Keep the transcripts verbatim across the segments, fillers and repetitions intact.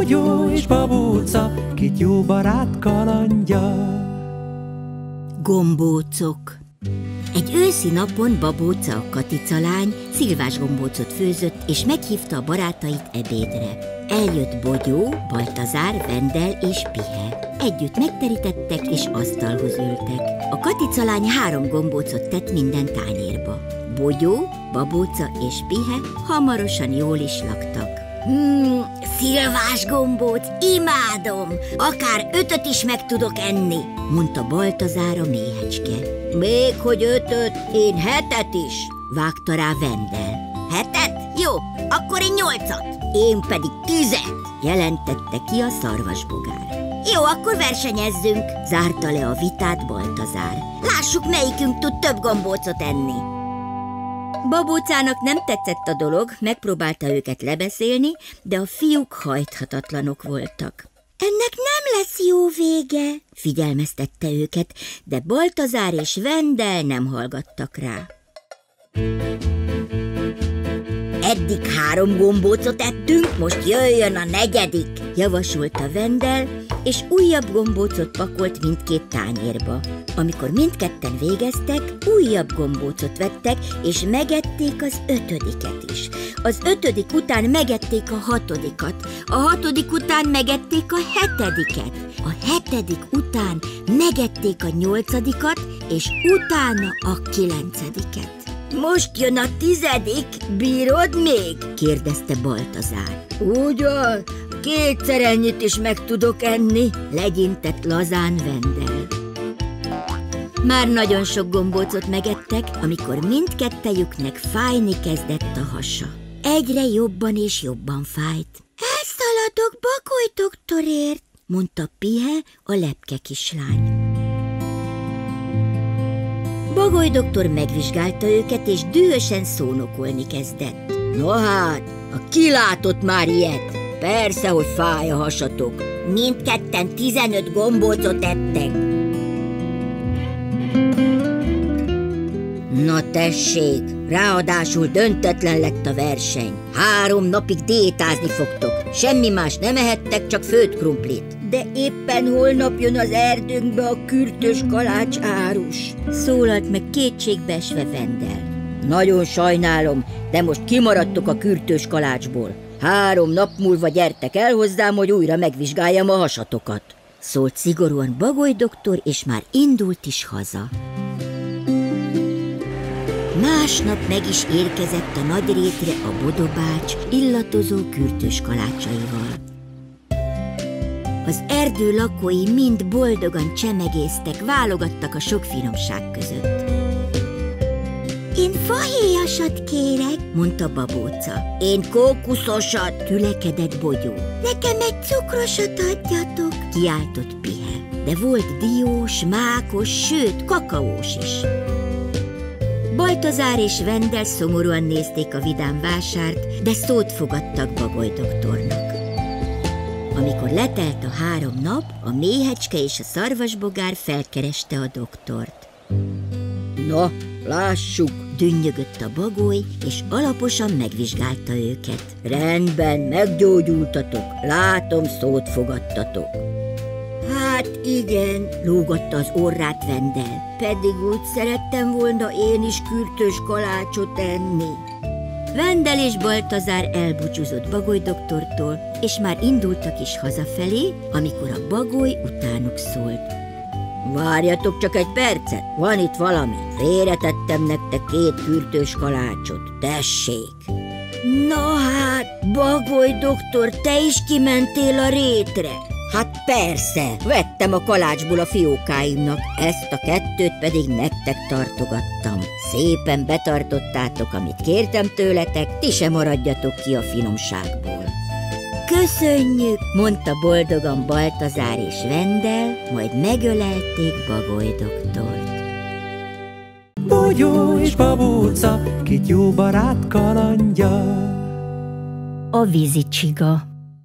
Bogyó és Babóca, két jó barát kalandja. Gombócok. Egy őszi napon Babóca, a Katica lány szilvás gombócot főzött, és meghívta a barátait ebédre. Eljött Bogyó, Baltazár, Vendel és Pihe. Együtt megterítettek és asztalhoz ültek. A Katica lány három gombócot tett minden tányérba. Bogyó, Babóca és Pihe hamarosan jól is laktak. Hmm, szilvás gombóc, imádom! Akár ötöt is meg tudok enni, mondta Baltazár a méhecske. Még hogy ötöt, én hetet is, vágta rá Vendel. Hetet? Jó, akkor én nyolcat. Én pedig tizet, jelentette ki a szarvasbogár. Jó, akkor versenyezzünk, zárta le a vitát Baltazár. Lássuk, melyikünk tud több gombócot enni. Babócának nem tetszett a dolog, megpróbálta őket lebeszélni, de a fiúk hajthatatlanok voltak. Ennek nem lesz jó vége, figyelmeztette őket, de Baltazár és Vendel nem hallgattak rá. Eddig három gombócot ettünk, most jöjjön a negyedik, javasolta Vendel, és újabb gombócot pakolt mindkét tányérba. Amikor mindketten végeztek, újabb gombócot vettek, és megették az ötödiket is. Az ötödik után megették a hatodikat, a hatodik után megették a hetediket, a hetedik után megették a nyolcadikat, és utána a kilencediket. Most jön a tizedik, bírod még? kérdezte Baltazár. Ugyan, kétszer ennyit is meg tudok enni, legyintett lazán Vendel. Már nagyon sok gombócot megettek, amikor mindkettejüknek fájni kezdett a hasa. Egyre jobban és jobban fájt. Elszaladok Bagoly doktorért, mondta Pihe, a lepke kislány. Bagoly doktor megvizsgálta őket, és dühösen szónokolni kezdett. No hát, a ki látott már ilyet? Persze, hogy fáj a hasatok. Mindketten tizenöt gombócot ettek. Na tessék, ráadásul döntetlen lett a verseny. Három napig diétázni fogtok. Semmi más nem ehettek, csak főtt krumplit. De éppen holnap jön az erdőnkbe a kürtös kalács árus, szólalt meg kétségbeesve Vendel. Nagyon sajnálom, de most kimaradtok a kürtös kalácsból. Három nap múlva gyertek el hozzám, hogy újra megvizsgáljam a hasatokat, szólt szigorúan Bagoly doktor, és már indult is haza. Másnap meg is érkezett a nagy rétre a bodobács illatozó kürtös kalácsaival. Az erdő lakói mind boldogan csemegésztek, válogattak a sok finomság között. Én fahéjasat kérek, mondta Babóca. Én kókuszosat, tülekedett Bogyó. Nekem egy cukrosat adjatok, kiáltott Pihe. De volt diós, mákos, sőt kakaós is. Baltazár és Vendel szomorúan nézték a vidám vásárt, de szót fogadtak Bagoly doktornak. Amikor letelt a három nap, a méhecske és a szarvasbogár felkereste a doktort. Na, lássuk, dünnyögött a Bagoly, és alaposan megvizsgálta őket. Rendben, meggyógyultatok, látom, szót fogadtatok. Hát igen, lógatta az orrát Vendel, pedig úgy szerettem volna én is kürtös kalácsot enni. Vendel és Baltazár elbúcsúzott Bagoly doktortól, és már indultak is hazafelé, amikor a Bagoly utánuk szólt. Várjatok csak egy percet, van itt valami. Félretettem nektek két kürtös kalácsot, tessék. Na hát, Bagoly doktor, te is kimentél a rétre? Hát persze, vettem a kalácsból a fiókáimnak, ezt a kettőt pedig nektek tartogattam. Szépen betartottátok, amit kértem tőletek, ti se maradjatok ki a finomságból. Köszönjük, mondta boldogan Baltazár és Vendel, majd megölelték Bagoly doktort. Bogyó és Babóca, két jó barát kalandja. A vízicsiga.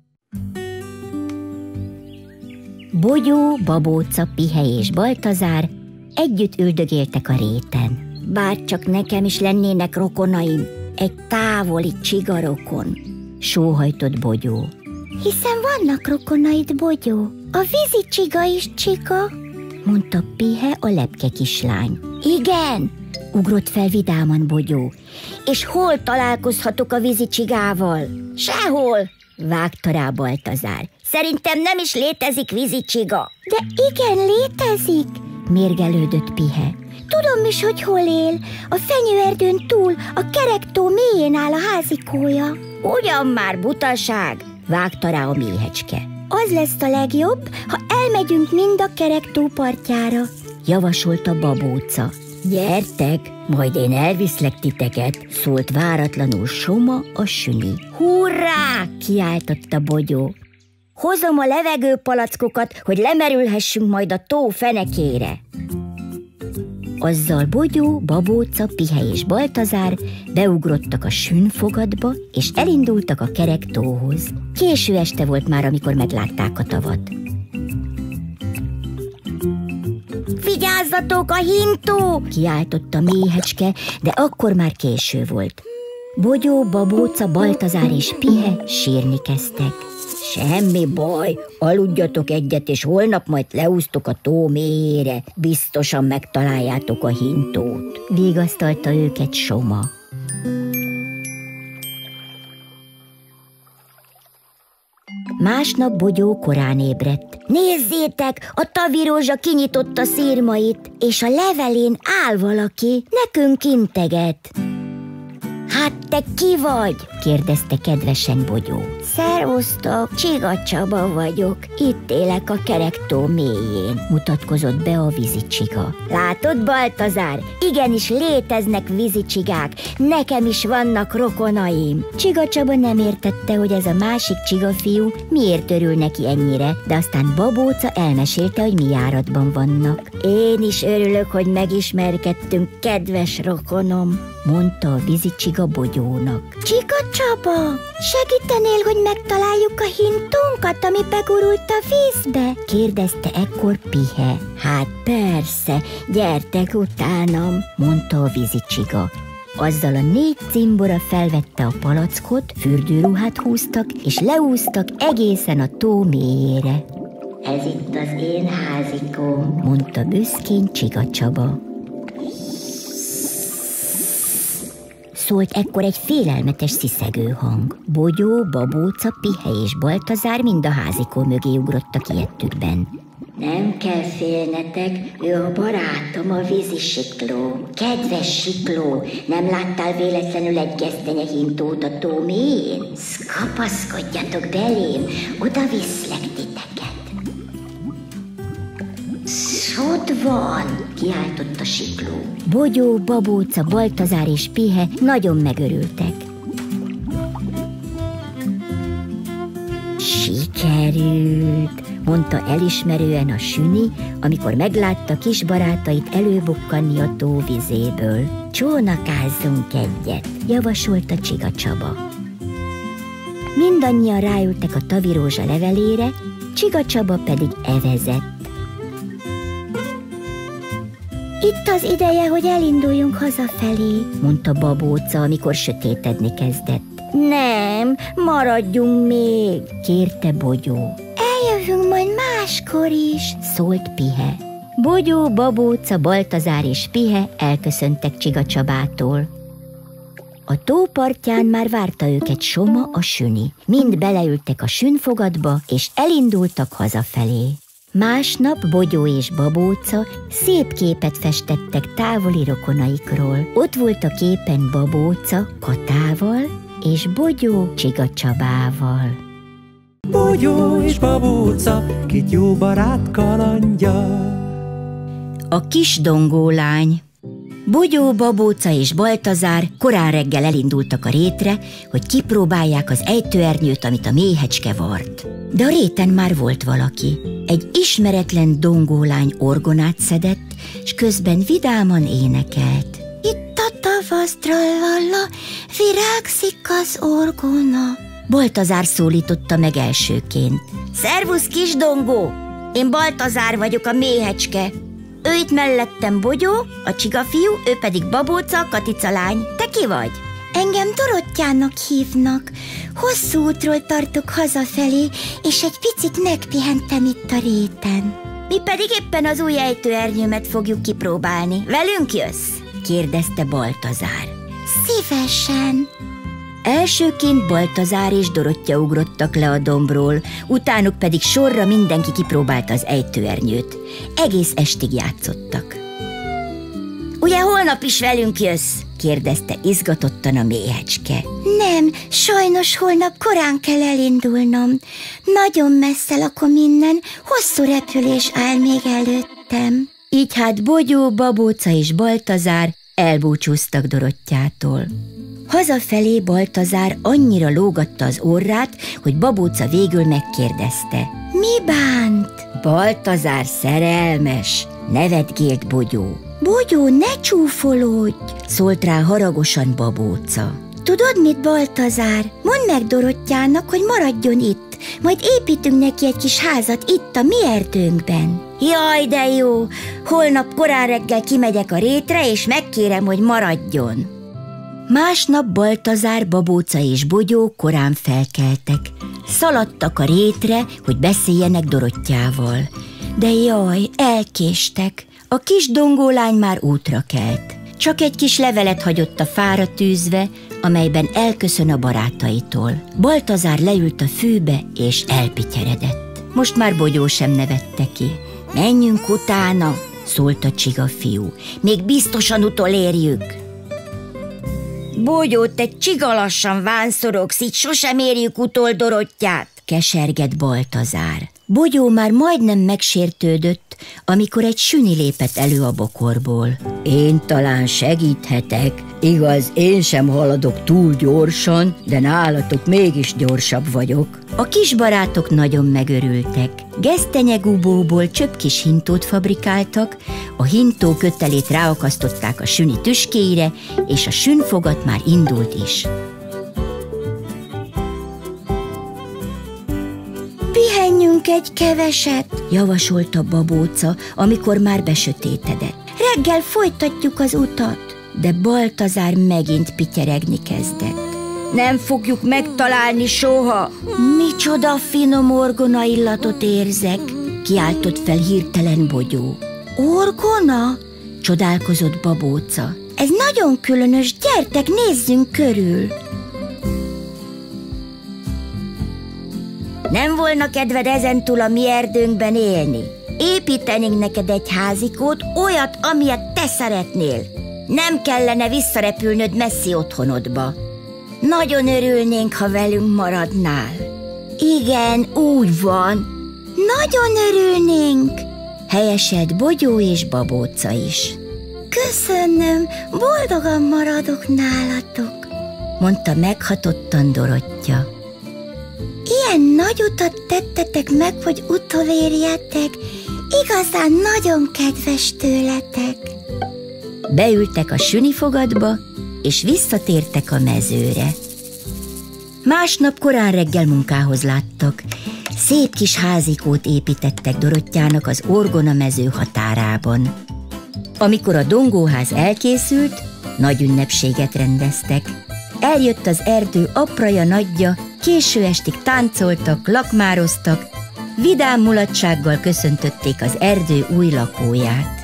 Bogyó, Babóca, Pihe és Baltazár együtt üldögéltek a réten. Bárcsak nekem is lennének rokonaim, egy távoli csigarokon, sóhajtott Bogyó. hiszen vannak rokonaid, Bogyó. A vízi csiga is csiga, mondta Pihe, a lepke kislány. Igen, ugrott fel vidáman Bogyó. És hol találkozhatok a vízi csigával? Sehol, vágta rá Baltazár. Szerintem nem is létezik vízi csiga. De igen, létezik, mérgelődött Pihe. Tudom is, hogy hol él. A fenyőerdőn túl, a kerektó mélyén áll a házikója. Ugyan már butaság, vágta rá a méhecske. Az lesz a legjobb, ha elmegyünk mind a kerektó partjára, javasolta Babóca. Gyertek, majd én elviszlek titeket, szólt váratlanul Soma, a süni. Hurrá! Kiáltotta Bogyó. Hozom a levegőpalackokat, hogy lemerülhessünk majd a tó fenekére. Azzal Bogyó, Babóca, Pihe és Baltazár beugrottak a sünfogatba, és elindultak a kerektóhoz. Késő este volt már, amikor meglátták a tavat. Vigyázzatok, a hintó! Kiáltotta méhecske, de akkor már késő volt. Bogyó, Babóca, Baltazár és Pihe sírni kezdtek. Semmi baj, aludjatok egyet, és holnap majd leúsztok a tó mélyére. Biztosan megtaláljátok a hintót, vigasztalta őket Soma. Másnap Bogyó korán ébredt. Nézzétek, a tavirózsa kinyitotta szirmait, és a levelén áll valaki, nekünk integet. Hát te ki vagy? Kérdezte kedvesen Bogyó. Szervusztok, Csiga Csaba vagyok, itt élek a kerektó mélyén, mutatkozott be a vízicsiga. Látod, Baltazár, igenis léteznek vízicsigák, nekem is vannak rokonaim. Csiga Csaba nem értette, hogy ez a másik csigafiú miért örül neki ennyire, de aztán Babóca elmesélte, hogy mi járatban vannak. Én is örülök, hogy megismerkedtünk, kedves rokonom, mondta a vízicsiga Bogyónak. Csiga Csaba, segítenél, hogy megtaláljuk a hintónkat, ami begurult a vízbe? Kérdezte ekkor Pihe. Hát persze, gyertek utánam, mondta a vízicsiga. Azzal a négy cimbora felvette a palackot, fürdőruhát húztak, és leúztak egészen a tó mélyére. Ez itt az én házikóm, mondta büszkén Csiga Csaba. Szólt ekkor egy félelmetes sziszegő hang. Bogyó, Babóca, Pihe és Baltazár mind a házikó mögé ugrottak ijedtükben. Nem kell félnetek, ő a barátom, a vízi sikló. Kedves sikló, nem láttál véletlenül egy gesztenye hintót a tó mélyén? Kapaszkodjatok belém, oda viszlek titeket. Ott van, kiáltott a sikló. Bogyó, Babóca, Baltazár és Pihe nagyon megörültek. Sikerült, mondta elismerően a süni, amikor meglátta kis barátait előbukkanni a tó vizéből. Csónakázzunk egyet, javasolta Csiga Csaba. Mindannyian ráültek a tavirózsa levelére, Csiga Csaba pedig evezett. Itt az ideje, hogy elinduljunk hazafelé, mondta Babóca, amikor sötétedni kezdett. Nem, maradjunk még, kérte Bogyó. Eljövünk majd máskor is, szólt Pihe. Bogyó, Babóca, Baltazár és Pihe elköszöntek Csiga Csabától. A tó partján már várta őket Soma, a süni. Mind beleültek a sünfogatba, és elindultak hazafelé. Másnap Bogyó és Babóca szép képet festettek távoli rokonaikról. Ott volt a képen Babóca Katával, és Bogyó Csiga Csabával. Bogyó és Babóca, két jó barát kalandja. A kis dongólány. Bogyó, Babóca és Baltazár korán reggel elindultak a rétre, hogy kipróbálják az ejtőernyőt, amit a méhecske vart. De a réten már volt valaki. Egy ismeretlen dongólány orgonát szedett, s közben vidáman énekelt. Itt a tavasz, trallalla, virágzik az orgona. Baltazár szólította meg elsőként. Szervusz, kis dongó! Én Baltazár vagyok, a méhecske. Ő itt mellettem Bogyó, a csigafiú, ő pedig Babóca, a Katica lány. Te ki vagy? Engem Dorottyának hívnak. Hosszú útról tartok hazafelé, és egy picit megpihentem itt a réten. Mi pedig éppen az új ejtőernyőmet fogjuk kipróbálni. Velünk jössz? kérdezte Baltazár. Szívesen. Elsőként Baltazár és Dorottya ugrottak le a dombról, utánuk pedig sorra mindenki kipróbálta az ejtőernyőt. Egész estig játszottak. Ugye holnap is velünk jössz? kérdezte izgatottan a méhecske. Nem, sajnos holnap korán kell elindulnom. Nagyon messze lakom innen, hosszú repülés áll még előttem. Így hát Bogyó, Babóca és Baltazár elbúcsúztak Dorottyától. Hazafelé Baltazár annyira lógatta az orrát, hogy Babóca végül megkérdezte. Mi bánt? Baltazár szerelmes, nevetgélt Bogyó. Bogyó, ne csúfolódj! Szólt rá haragosan Babóca. Tudod mit, Baltazár? Mondd meg Dorottyának, hogy maradjon itt, majd építünk neki egy kis házat itt a mi erdőnkben. Jaj, de jó! Holnap korán reggel kimegyek a rétre, és megkérem, hogy maradjon. Másnap Baltazár, Babóca és Bogyó korán felkeltek. Szaladtak a rétre, hogy beszéljenek Dorottyával. De jaj, elkéstek. A kis dongólány már útra kelt. Csak egy kis levelet hagyott a fára tűzve, amelyben elköszön a barátaitól. Baltazár leült a fűbe, és elpityeredett. Most már Bogyó sem nevette ki. Menjünk utána, szólt a csigafiú. Még biztosan utolérjük. Bogyó, te csigalassan vánszorogsz, így sosem érjük utol Dorottyát, kesergett Baltazár. Bogyó már majdnem megsértődött, amikor egy süni lépett elő a bokorból. Én talán segíthetek, igaz, én sem haladok túl gyorsan, de nálatok mégis gyorsabb vagyok. A kis barátok nagyon megörültek. Gesztenyegubóból csöpp kis hintót fabrikáltak, a hintó kötelét ráakasztották a süni tüskéire, és a sünfogat már indult is. Pihenjünk egy keveset, javasolta Babóca, amikor már besötétedett. Reggel folytatjuk az utat. De Baltazár megint pityeregni kezdett. Nem fogjuk megtalálni soha. Micsoda finom orgona illatot érzek, kiáltott fel hirtelen Bogyó. Orgona? Csodálkozott Babóca. Ez nagyon különös, gyertek, nézzünk körül. Nem volna kedved ezentúl a mi erdőnkben élni? Építenénk neked egy házikót, olyat, amilyet te szeretnél. Nem kellene visszarepülnöd messzi otthonodba. Nagyon örülnénk, ha velünk maradnál. Igen, úgy van. Nagyon örülnénk, helyeselt Bogyó és Babóca is. Köszönöm, boldogan maradok nálatok, mondta meghatottan Dorottya. Ilyen nagy utat tettetek meg, hogy utolérjetek. Igazán nagyon kedves tőletek. Beültek a sünifogatba, és visszatértek a mezőre. Másnap korán reggel munkához láttak. Szép kis házikót építettek Dorottyának az orgona mező határában. Amikor a dongóház elkészült, nagy ünnepséget rendeztek. Eljött az erdő apraja nagyja, késő estig táncoltak, lakmároztak, vidám mulatsággal köszöntötték az erdő új lakóját.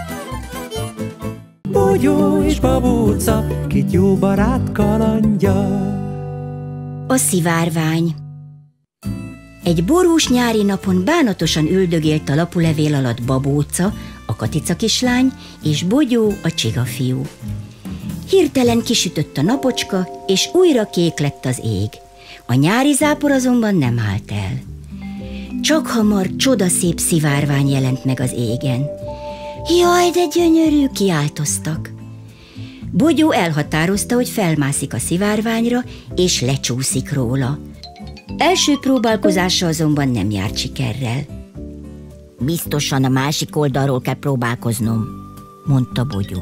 Bogyó és Babóca, két jó barát kalandja. A szivárvány. Egy borús nyári napon bánatosan üldögélt a lapulevél alatt Babóca, a Katica kislány, és Bogyó, a csigafiú. Hirtelen kisütött a napocska, és újra kék lett az ég. A nyári zápor azonban nem állt el. Csak hamar csodaszép szivárvány jelent meg az égen. Jaj, de gyönyörű, kiáltoztak. Bogyó elhatározta, hogy felmászik a szivárványra, és lecsúszik róla. Első próbálkozása azonban nem járt sikerrel. Biztosan a másik oldalról kell próbálkoznom, mondta Bogyó.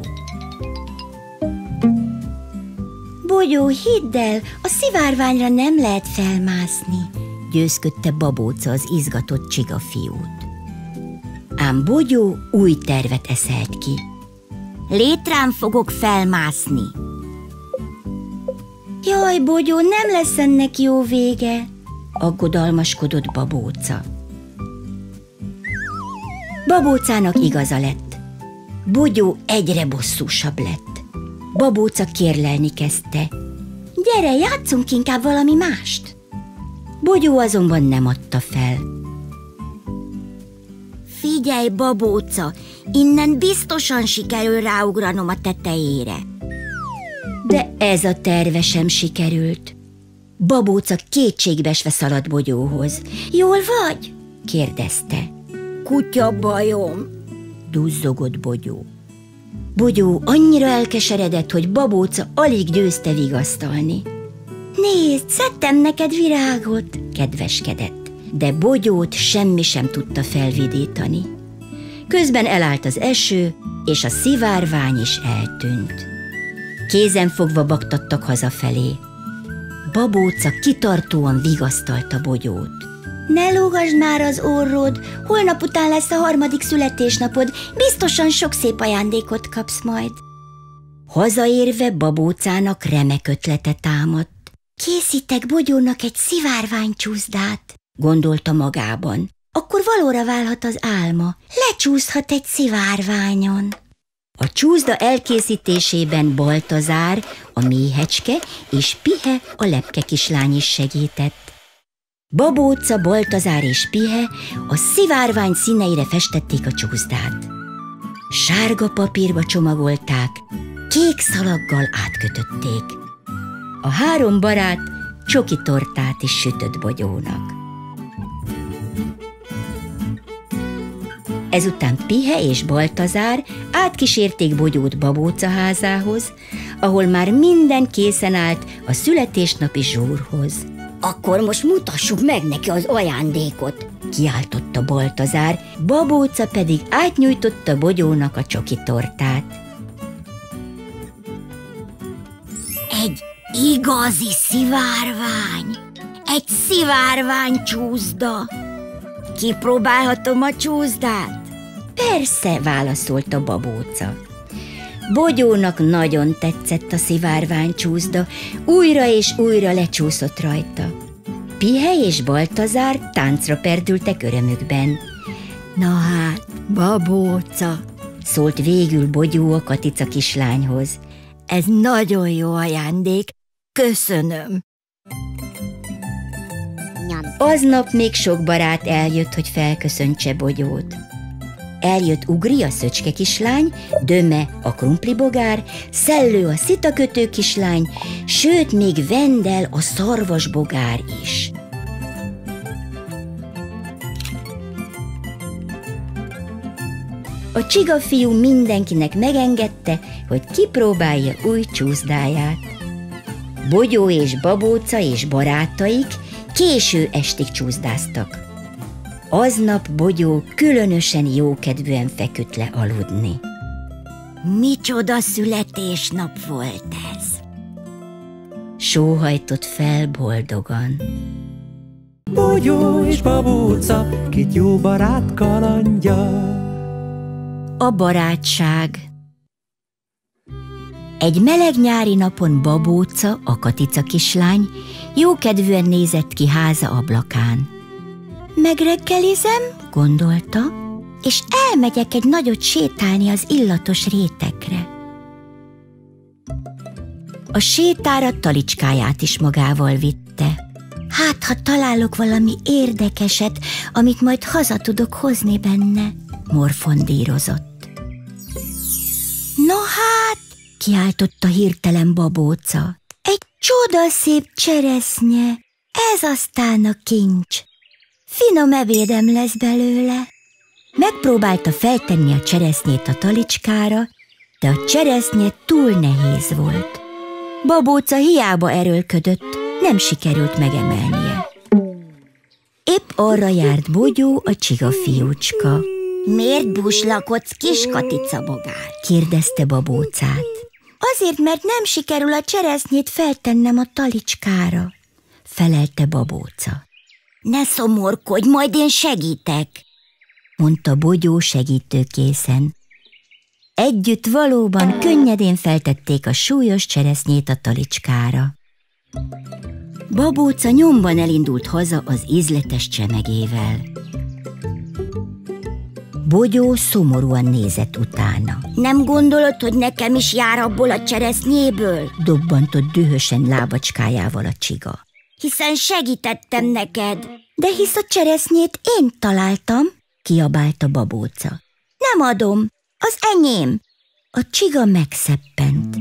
Bogyó, hidd el, a szivárványra nem lehet felmászni, győzködte Babóca az izgatott csigafiút. Ám Bogyó új tervet eszelt ki. Létrán fogok felmászni. Jaj, Bogyó, nem lesz ennek jó vége, aggodalmaskodott Babóca. Babócának igaza lett. Bogyó egyre bosszúsabb lett. Babóca kérlelni kezdte. Gyere, játszunk inkább valami mást. Bogyó azonban nem adta fel. Figyelj, Babóca, innen biztosan sikerül ráugranom a tetejére. De ez a terve sem sikerült. Babóca kétségbeesve szaladt Bogyóhoz. Jól vagy? kérdezte. Kutya bajom, duzzogott Bogyó. Bogyó annyira elkeseredett, hogy Babóca alig győzte vigasztalni. Nézd, szedtem neked virágot, kedveskedett, de Bogyót semmi sem tudta felvidítani. Közben elállt az eső, és a szivárvány is eltűnt. Kézenfogva baktattak hazafelé. Babóca kitartóan vigasztalta Bogyót. Ne lógasd már az orrod, holnap után lesz a harmadik születésnapod, biztosan sok szép ajándékot kapsz majd. Hazaérve Babócának remek ötlete támadt. Készítek Bogyónak egy szivárványcsúszdát, gondolta magában. Akkor valóra válhat az álma, lecsúszhat egy szivárványon. A csúszda elkészítésében Baltazár, a méhecske és Pihe, a lepke kislány is segített. Babóca, Baltazár és Pihe a szivárvány színeire festették a csúszdát. Sárga papírba csomagolták, kék szalaggal átkötötték. A három barát csoki tortát is sütött Bogyónak. Ezután Pihe és Baltazár átkísérték Bogyót Babóca házához, ahol már minden készen állt a születésnapi zsúrhoz. Akkor most mutassuk meg neki az ajándékot, kiáltotta Baltazár, Babóca pedig átnyújtotta Bogyónak a csoki tortát. Egy igazi szivárvány, egy szivárványcsúszda. Kipróbálhatom a csúszdát? Persze, válaszolta Babóca. Bogyónak nagyon tetszett a szivárványcsúszda, újra és újra lecsúszott rajta. Pihe és Baltazár táncra perdültek örömükben. Na hát, Babóca, szólt végül Bogyó a Katica kislányhoz. Ez nagyon jó ajándék, köszönöm. Aznap még sok barát eljött, hogy felköszöntse Bogyót. Eljött Ugri, a szöcske kislány, Döme, a krumplibogár, Szellő, a szitakötő kislány, sőt, még Vendel, a szarvasbogár is. A csigafiú mindenkinek megengedte, hogy kipróbálja új csúszdáját. Bogyó és Babóca és barátaik késő estig csúszdáztak. Aznap Bogyó különösen jókedvűen feküdt le aludni. Micsoda születésnap volt ez! Sóhajtott fel boldogan. Bogyó és Babóca, két jó barát kalandja. A barátság. Egy meleg nyári napon Babóca, a Katica kislány, jókedvűen nézett ki háza ablakán. Megreggelizem, gondolta, és elmegyek egy nagyot sétálni az illatos rétekre. A sétára talicskáját is magával vitte. Hát, ha találok valami érdekeset, amit majd haza tudok hozni benne, morfondírozott. No hát, kiáltotta hirtelen Babóca. Egy csodaszép cseresznye, ez aztán a kincs. Finom ebédem lesz belőle. Megpróbálta feltenni a cseresznyét a talicskára, de a cseresznye túl nehéz volt. Babóca hiába erőlködött, nem sikerült megemelnie. Épp arra járt Bogyó, a csigafiúcska. Miért búslakodsz, kis Katicabogár? kérdezte Babócát. Azért, mert nem sikerül a cseresznyét feltennem a talicskára, felelte Babóca. Ne szomorkodj, majd én segítek, mondta Bogyó segítőkészen. Együtt valóban könnyedén feltették a súlyos cseresznyét a talicskára. Babóca nyomban elindult haza az ízletes csemegével. Bogyó szomorúan nézett utána. Nem gondolod, hogy nekem is jár abból a cseresznyéből? Dobbantott dühösen lábacskájával a csiga. Hiszen segítettem neked. De hisz a cseresznyét én találtam, kiabálta Babóca. Nem adom, az enyém. A csiga megszeppent.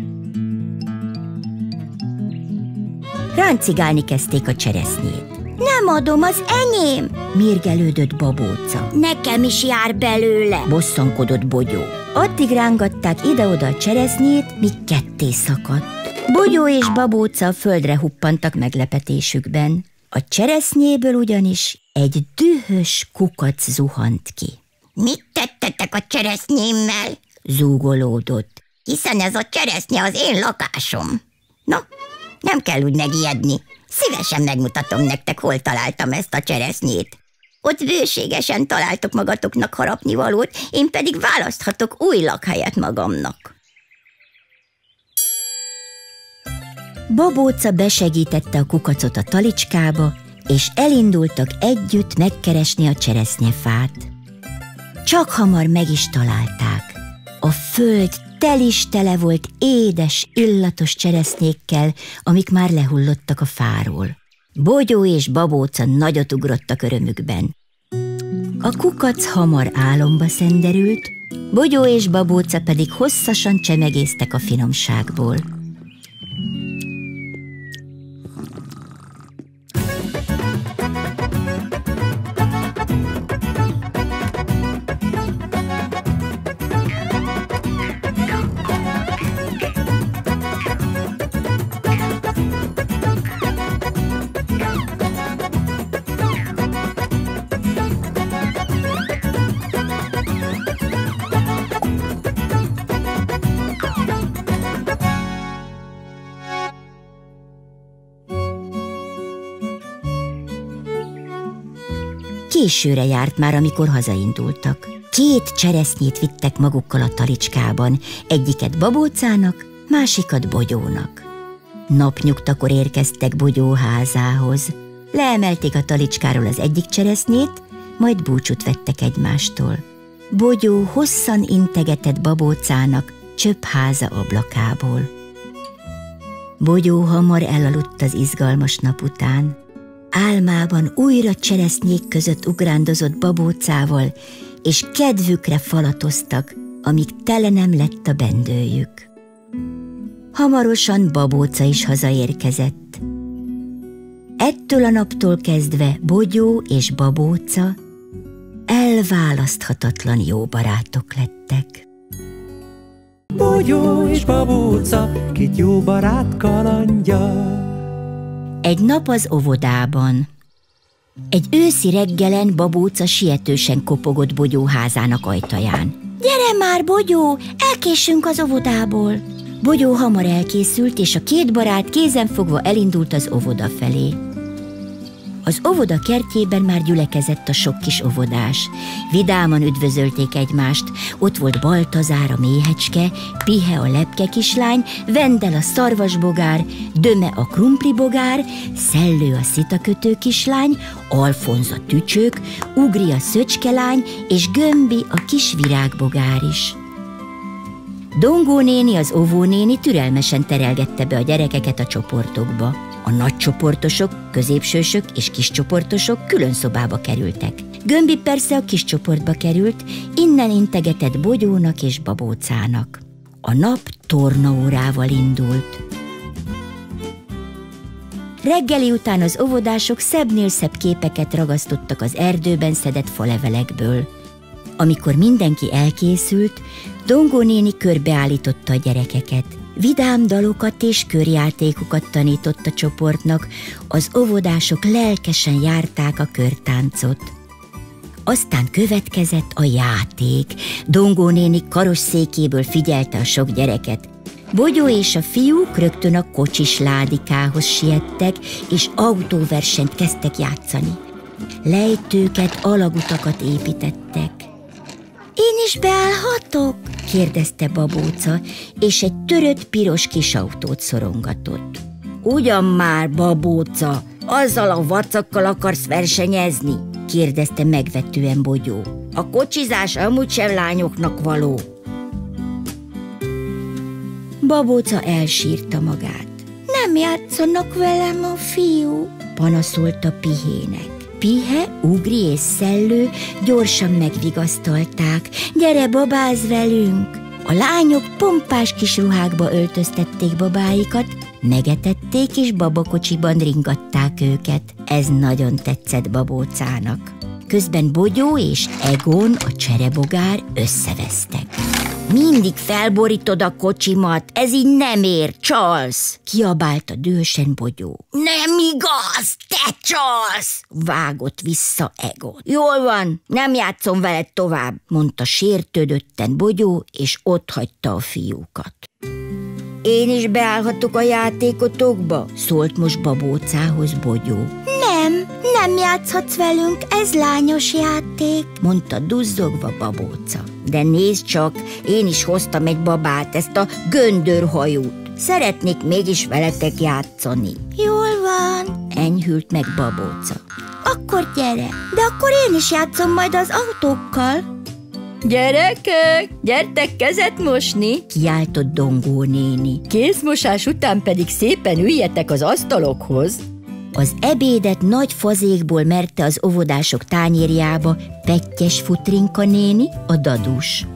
Ráncigálni kezdték a cseresznyét. Nem adom, az enyém, mérgelődött Babóca. Nekem is jár belőle, bosszankodott Bogyó. Addig rángatták ide-oda a cseresznyét, míg ketté szakadt. Bogyó és Babóca a földre huppantak meglepetésükben. A cseresznyéből ugyanis egy dühös kukac zuhant ki. Mit tettetek a cseresznyémmel? Zúgolódott. Hiszen ez a cseresznye az én lakásom. No, nem kell úgy megijedni. Szívesen megmutatom nektek, hol találtam ezt a cseresznyét. Ott bőségesen találtok magatoknak harapnivalót, én pedig választhatok új lakhelyet magamnak. Babóca besegítette a kukacot a talicskába, és elindultak együtt megkeresni a cseresznyefát. Csak hamar meg is találták. A föld tel is tele volt édes, illatos cseresznyékkel, amik már lehullottak a fáról. Bogyó és Babóca nagyot ugrottak örömükben. A kukac hamar álomba szenderült, Bogyó és Babóca pedig hosszasan csemegéztek a finomságból. Későre járt már, amikor hazaindultak. Két cseresznyét vittek magukkal a talicskában, egyiket Babócának, másikat Bogyónak. Napnyugtakor érkeztek Bogyó házához. Leemelték a talicskáról az egyik cseresznyét, majd búcsút vettek egymástól. Bogyó hosszan integetett Babócának csöpp háza ablakából. Bogyó hamar elaludt az izgalmas nap után. Álmában újra cseresznyék között ugrándozott Babócával, és kedvükre falatoztak, amíg tele nem lett a bendőjük. Hamarosan Babóca is hazaérkezett. Ettől a naptól kezdve Bogyó és Babóca elválaszthatatlan jó barátok lettek. Bogyó és Babóca, két jó barát kalandja. Egy nap az óvodában. Egy őszi reggelen Babóca sietősen kopogott Bogyó házának ajtaján. Gyere már, Bogyó, elkésünk az óvodából. Bogyó hamar elkészült, és a két barát kézenfogva elindult az óvoda felé. Az óvoda kertjében már gyülekezett a sok kis óvodás. Vidáman üdvözölték egymást. Ott volt Baltazár a méhecske, Pihe a lepke kislány, Vendel a szarvasbogár, Döme a krumplibogár, Szellő a szitakötő kislány, Alfonz a tücsök, Ugri a szöcskelány, és Gömbi a kis virágbogár is. Dongó néni, az óvónéni türelmesen terelgette be a gyerekeket a csoportokba. A nagy csoportosok, középsősök és kis csoportosok külön szobába kerültek. Gömbi persze a kis csoportba került, innen integetett Bogyónak és Babócának. A nap tornaórával indult. Reggeli után az óvodások szebbnél szebb képeket ragasztottak az erdőben szedett falevelekből. Amikor mindenki elkészült, Dongó néni körbeállította a gyerekeket. Vidám dalokat és körjátékokat tanított a csoportnak, az óvodások lelkesen járták a körtáncot. Aztán következett a játék. Dongó néni karosszékéből figyelte a sok gyereket. Bogyó és a fiúk rögtön a kocsis ládikához siettek, és autóversenyt kezdtek játszani. Lejtőket, alagutakat építettek. Én is beállhatok? kérdezte Babóca, és egy törött piros kis autót szorongatott. Ugyan már, babóca, azzal a vacakkal akarsz versenyezni? Kérdezte megvetően Bogyó. A kocsizás amúgy sem lányoknak való. Babóca elsírta magát. Nem játszanak velem a fiú, panaszolta Pihének. Pihe, Ugri és Szellő gyorsan megvigasztalták. Gyere, babázz velünk! A lányok pompás kis ruhákba öltöztették babáikat, megetették és babakocsiban ringatták őket. Ez nagyon tetszett babócának. Közben Bogyó és Egon, a cserebogár összevesztek. Mindig felborítod a kocsimat, ez így nem ér, csalsz! Kiabálta dühösen Bogyó. Nem igaz, te csalsz! Vágott vissza Egon. Jól van, nem játszom veled tovább, mondta sértődötten Bogyó, és otthagyta a fiúkat. Én is beállhatok a játékotokba? Szólt most babócához Bogyó. Nem, nem játszhatsz velünk, ez lányos játék, mondta duzzogva babóca. De nézd csak, én is hoztam egy babát, ezt a göndörhajót. Szeretnék mégis veletek játszani. Jól van, enyhült meg babóca. Akkor gyere, de akkor én is játszom majd az autókkal. Gyerekek, gyertek kezet mosni! Kiáltott Dongó néni. Kézmosás után pedig szépen üljetek az asztalokhoz. Az ebédet nagy fazékból merte az óvodások tányérjába Pettyes Futrinka néni, a dadus.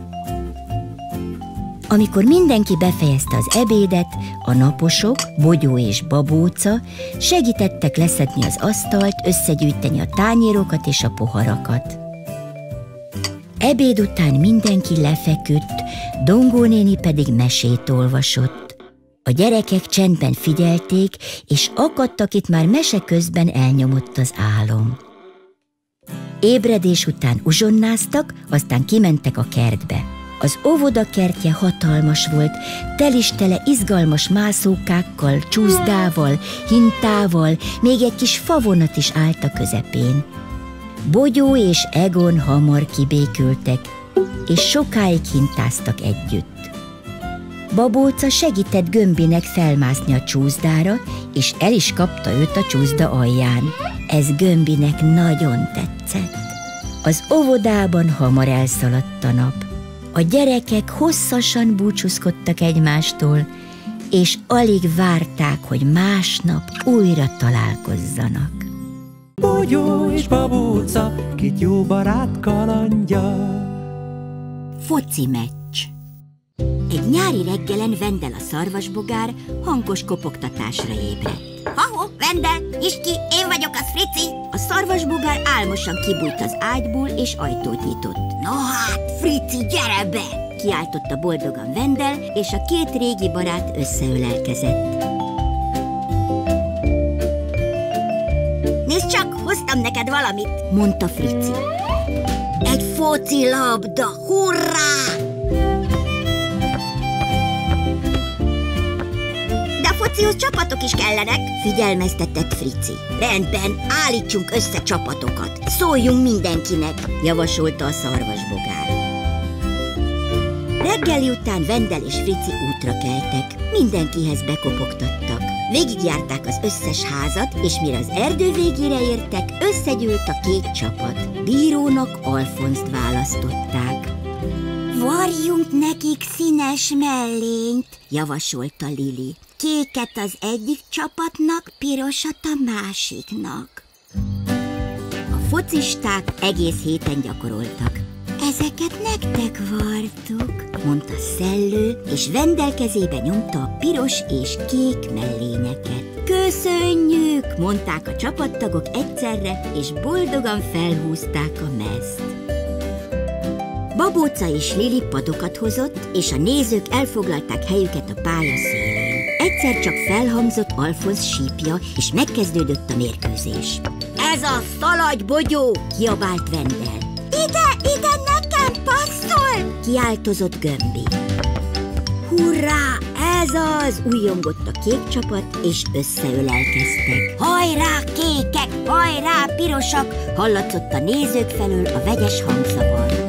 Amikor mindenki befejezte az ebédet, a naposok, Bogyó és babóca segítettek leszedni az asztalt, összegyűjteni a tányérokat és a poharakat. Ebéd után mindenki lefeküdt, Dongó néni pedig mesét olvasott. A gyerekek csendben figyelték, és akadtak, itt már mese közben elnyomott az álom. Ébredés után uzsonnáztak, aztán kimentek a kertbe. Az óvoda kertje hatalmas volt, telistele izgalmas mászókákkal, csúszdával, hintával, még egy kis favonat is állt a közepén. Bogyó és Egon hamar kibékültek, és sokáig hintáztak együtt. Babóca segített Gömbinek felmászni a csúszdára, és el is kapta őt a csúszda alján. Ez Gömbinek nagyon tetszett. Az óvodában hamar elszaladt a nap. A gyerekek hosszasan búcsúzkodtak egymástól, és alig várták, hogy másnap újra találkozzanak. Bogyó és babóca, két jó barát kalandja. Foci meccs. Egy nyári reggelen Vendel a szarvasbogár hangos kopogtatásra ébredt. Ha-ho, Vendel, nyisd ki, én vagyok az Frici! A szarvasbogár álmosan kibújt az ágyból és ajtót nyitott. Na hát, Frici, gyere be! Kiáltotta boldogan Vendel, és a két régi barát összeölelkezett. Nézd csak, hoztam neked valamit, mondta Frici. Egy foci labda, hurrá! De a focihoz csapatok is kellenek, figyelmeztetett Frici. Rendben, állítsunk össze csapatokat, szóljunk mindenkinek, javasolta a szarvasbogár. Reggeli után Vendel és Frici útra keltek, mindenkihez bekopogtattak. Végigjárták az összes házat, és mire az erdő végére értek, összegyűlt a kék csapat. Bírónak Alfonszt választották. Varjunk nekik színes mellényt, javasolta Lili. Kéket az egyik csapatnak, pirosat a másiknak. A focisták egész héten gyakoroltak. Ezeket nektek vartuk, mondta Szellő, és Vendel kezébe nyomta a piros és kék mellényeket. Köszönjük, mondták a csapattagok egyszerre, és boldogan felhúzták a mezt. Babóca és Lili padokat hozott, és a nézők elfoglalták helyüket a pálya szélén. Egyszer csak felhangzott Alfonsz sípja, és megkezdődött a mérkőzés. Ez a szaladj, Bogyó! Kiabált Vendel. Ide, ide nekem passzol! Kiáltozott Gömbi. Hurrá, ez az! Újjongott a kék csapat, és összeölelkeztek. Hajrá, kékek, hajrá, pirosak! Hallatszott a nézők felől a vegyes hangzavar.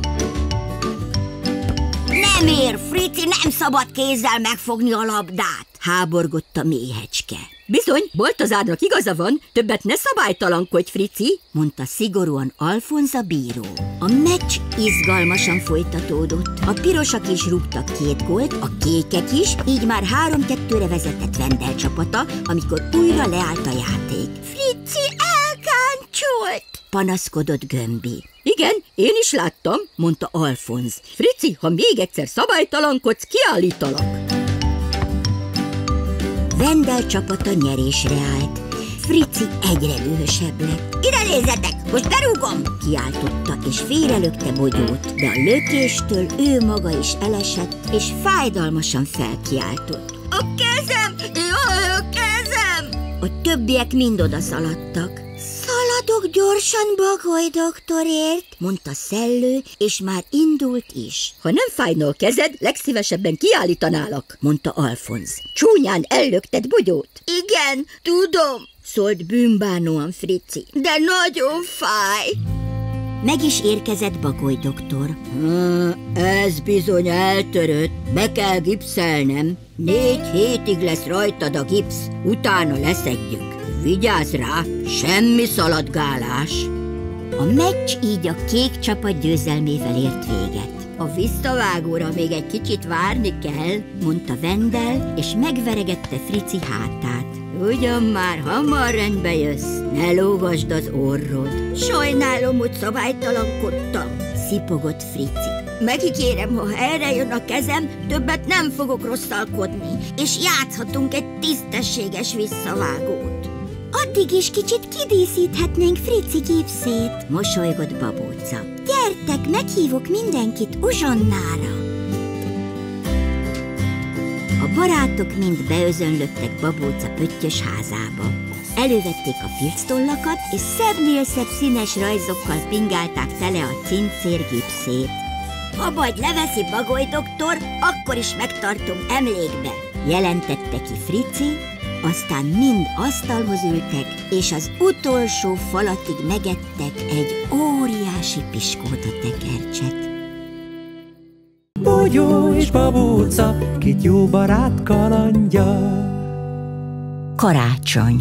Nem ér, Frici, nem szabad kézzel megfogni a labdát! háborgott a méhecske. Bizony, Baltazárnak igaza van, többet ne szabálytalankodj, Frici, mondta szigorúan Alfonz a bíró. A meccs izgalmasan folytatódott. A pirosak is rúgtak két gólt, a kékek is, így már három-kettőre vezetett Wendel csapata, amikor újra leállt a játék. Frici elkáncsolt, panaszkodott Gömbi. Igen, én is láttam, mondta Alfonz. Frici, ha még egyszer szabálytalankodsz, kiállítalak. Wendel csapata nyerésre állt. Frici egyre dühösebb lett. Ide nézzetek, most berúgom! Kiáltotta, és félrelökte Bogyót, de a lökéstől ő maga is elesett, és fájdalmasan felkiáltott. A kezem! Jaj, a kezem! A többiek mind odaszaladtak. Szaladok gyorsan Bagoly doktorért, mondta Szellő, és már indult is. Ha nem fájna a kezed, legszívesebben kiállítanálak, mondta Alfonz. Csúnyán ellökted Bogyót. Igen, tudom, szólt bűnbánóan Frici. De nagyon fáj. Meg is érkezett Bagoly doktor. Hmm, ez bizony eltörött, be kell gipszelnem. Négy hétig lesz rajtad a gipsz, utána leszedjük. Vigyázz rá, semmi szaladgálás. A meccs így a kék csapat győzelmével ért véget. A visszavágóra még egy kicsit várni kell, mondta Wendel, és megveregette Frici hátát. Ugyan már hamar rendbe jössz, ne lógasd az orrod. Sajnálom, hogy szabálytalankodtam, szipogott Frici. Megígérem, ha erre jön a kezem, többet nem fogok rosszalkodni, és játszhatunk egy tisztességes visszavágót. Addig is kicsit kidíszíthetnénk Frici gipszét, mosolygott Babóca. Gyertek, meghívok mindenkit uzsonnára. A barátok mind beözönlöttek Babóca pöttyös házába. Elővették a filctollakat, és szebbnél szebb színes rajzokkal pingálták tele a cincér gipszét. Ha majd leveszi Bagoly doktor, akkor is megtartom emlékbe, jelentette ki Frici, aztán mind asztalhoz ültek, és az utolsó falatig megettek egy óriási piskóta tekercset. Bogyó és Babóca, két jó barát kalandja. Karácsony.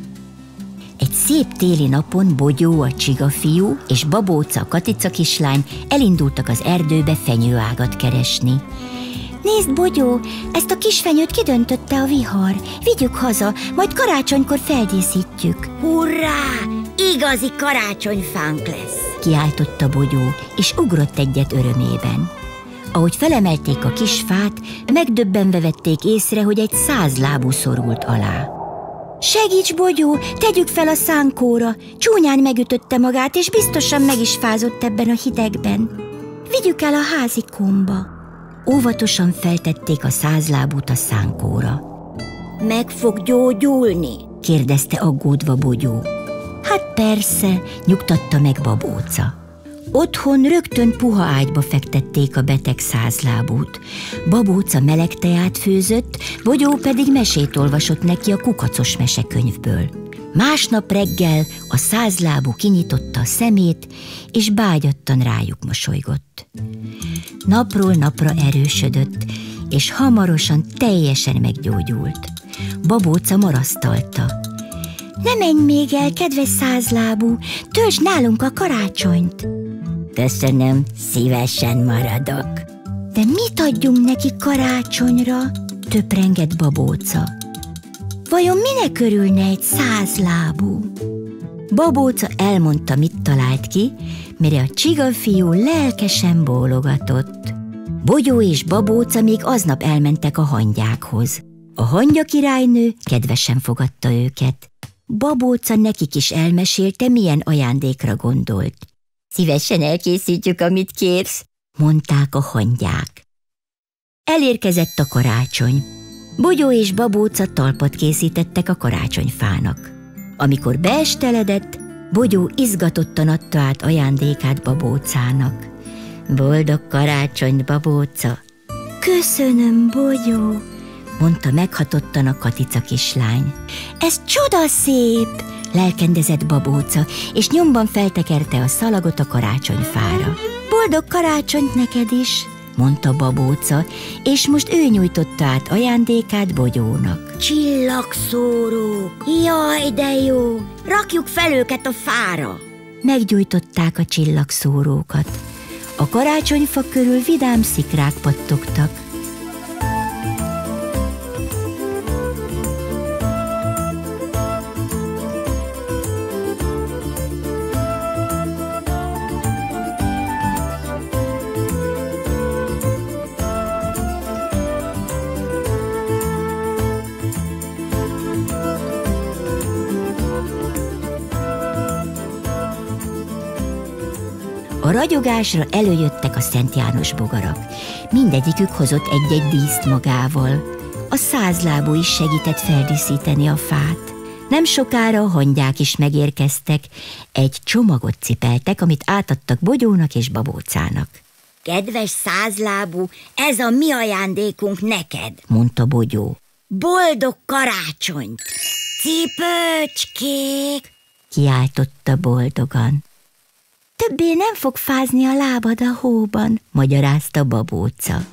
Egy szép téli napon Bogyó, a csigafiú, és Babóca, a Katica kislány elindultak az erdőbe fenyőágat keresni. Nézd, Bogyó, ezt a kis fenyőt kidöntötte a vihar. Vigyük haza, majd karácsonykor feldíszítjük. Hurrá! Igazi karácsonyfánk lesz! Kiáltotta Bogyó, és ugrott egyet örömében. Ahogy felemelték a kis fát, megdöbbenve vették észre, hogy egy százlábú szorult alá. Segíts, Bogyó, tegyük fel a szánkóra. Csúnyán megütötte magát, és biztosan meg is fázott ebben a hidegben. Vigyük el a házikómba. Óvatosan feltették a százlábút a szánkóra. Meg fog gyógyulni? kérdezte aggódva Bogyó. Hát persze, nyugtatta meg Babóca. Otthon rögtön puha ágyba fektették a beteg százlábút. Babóca meleg teát főzött, Bogyó pedig mesét olvasott neki a kukacos mesekönyvből. Másnap reggel a százlábú kinyitotta a szemét, és bágyattan rájuk mosolygott. Napról napra erősödött, és hamarosan teljesen meggyógyult. Babóca marasztalta. Ne menj még el, kedves százlábú, töltsd nálunk a karácsonyt. Köszönöm, szívesen maradok. De mit adjunk neki karácsonyra? Töprengett Babóca. Vajon minek örülne egy százlábú? Babóca elmondta, mit talált ki, mire a csigafiú lelkesen bólogatott. Bogyó és Babóca még aznap elmentek a hangyákhoz. A hangya királynő kedvesen fogadta őket. Babóca nekik is elmesélte, milyen ajándékra gondolt. Szívesen elkészítjük, amit kérsz, mondták a hangyák. Elérkezett a karácsony. Bogyó és Babóca talpat készítettek a karácsonyfának. Amikor beesteledett, Bogyó izgatottan adta át ajándékát Babócának. Boldog karácsonyt, Babóca! Köszönöm, Bogyó, mondta meghatottan a Katica kislány. Ez csodaszép! Lelkendezett Babóca, és nyomban feltekerte a szalagot a karácsonyfára. Boldog karácsonyt neked is, mondta Babóca, és most ő nyújtotta át ajándékát Bogyónak. Csillagszóró! Jaj, de jó! Rakjuk fel őket a fára! Meggyújtották a csillagszórókat. A karácsonyfa körül vidám szikrák pattogtak. A ragyogásra előjöttek a Szent János bogarak. Mindegyikük hozott egy-egy díszt magával. A százlábú is segített feldíszíteni a fát. Nem sokára a hangyák is megérkeztek, egy csomagot cipeltek, amit átadtak Bogyónak és Babócának. Kedves százlábú, ez a mi ajándékunk neked, mondta Bogyó. Boldog karácsonyt! Cipőcskék! Kiáltotta boldogan. Többé nem fog fázni a lábad a hóban, magyarázta Babóca.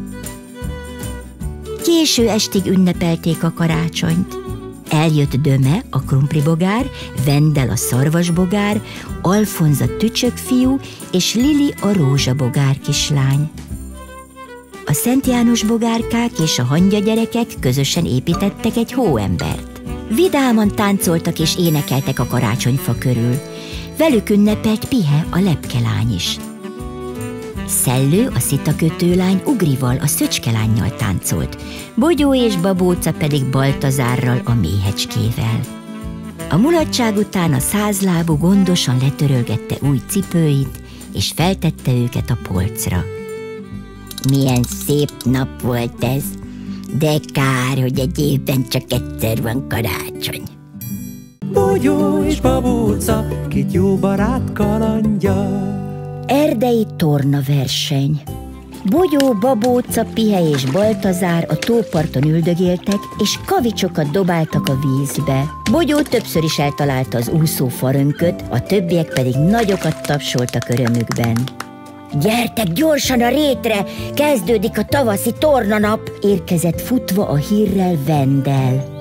Késő estig ünnepelték a karácsonyt. Eljött Döme, a krumplibogár, Vendel, a szarvasbogár, Alfonz, a tücsökfiú, és Lili, a rózsabogár kislány. A Szent János bogárkák és a hangya gyerekek közösen építettek egy hóembert. Vidáman táncoltak és énekeltek a karácsonyfa körül. Velük ünnepelt Pihe, a lepkelány is. Szellő, a szitakötőlány Ugrival, a szöcskelánnyal táncolt, Bogyó és Babóca pedig Baltazárral, a méhecskével. A mulatság után a százlábú gondosan letörölgette új cipőit, és feltette őket a polcra. Milyen szép nap volt ez, de kár, hogy egy évben csak egyszer van karácsony. Bogyó és Babóca, két jó barát kalandja. Erdei torna verseny. Bogyó, Babóca, Pihe és Baltazár a tóparton üldögéltek, és kavicsokat dobáltak a vízbe. Bogyó többször is eltalálta az úszófarönköt, a többiek pedig nagyokat tapsoltak örömükben. Gyertek gyorsan a rétre, kezdődik a tavaszi tornanap, érkezett futva a hírrel Vendel.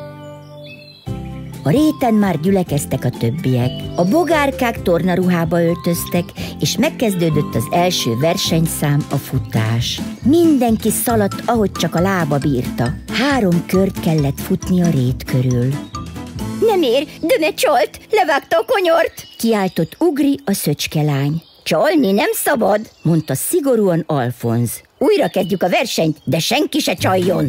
A réten már gyülekeztek a többiek. A bogárkák tornaruhába öltöztek, és megkezdődött az első versenyszám, a futás. Mindenki szaladt, ahogy csak a lába bírta. Három kört kellett futni a rét körül. Nem ér, Döme csolt, levágta a konyort! Kiáltott Ugri, a szöcskelány. Csalni nem szabad, mondta szigorúan Alfonz. Újra kezdjük a versenyt, de senki se csaljon!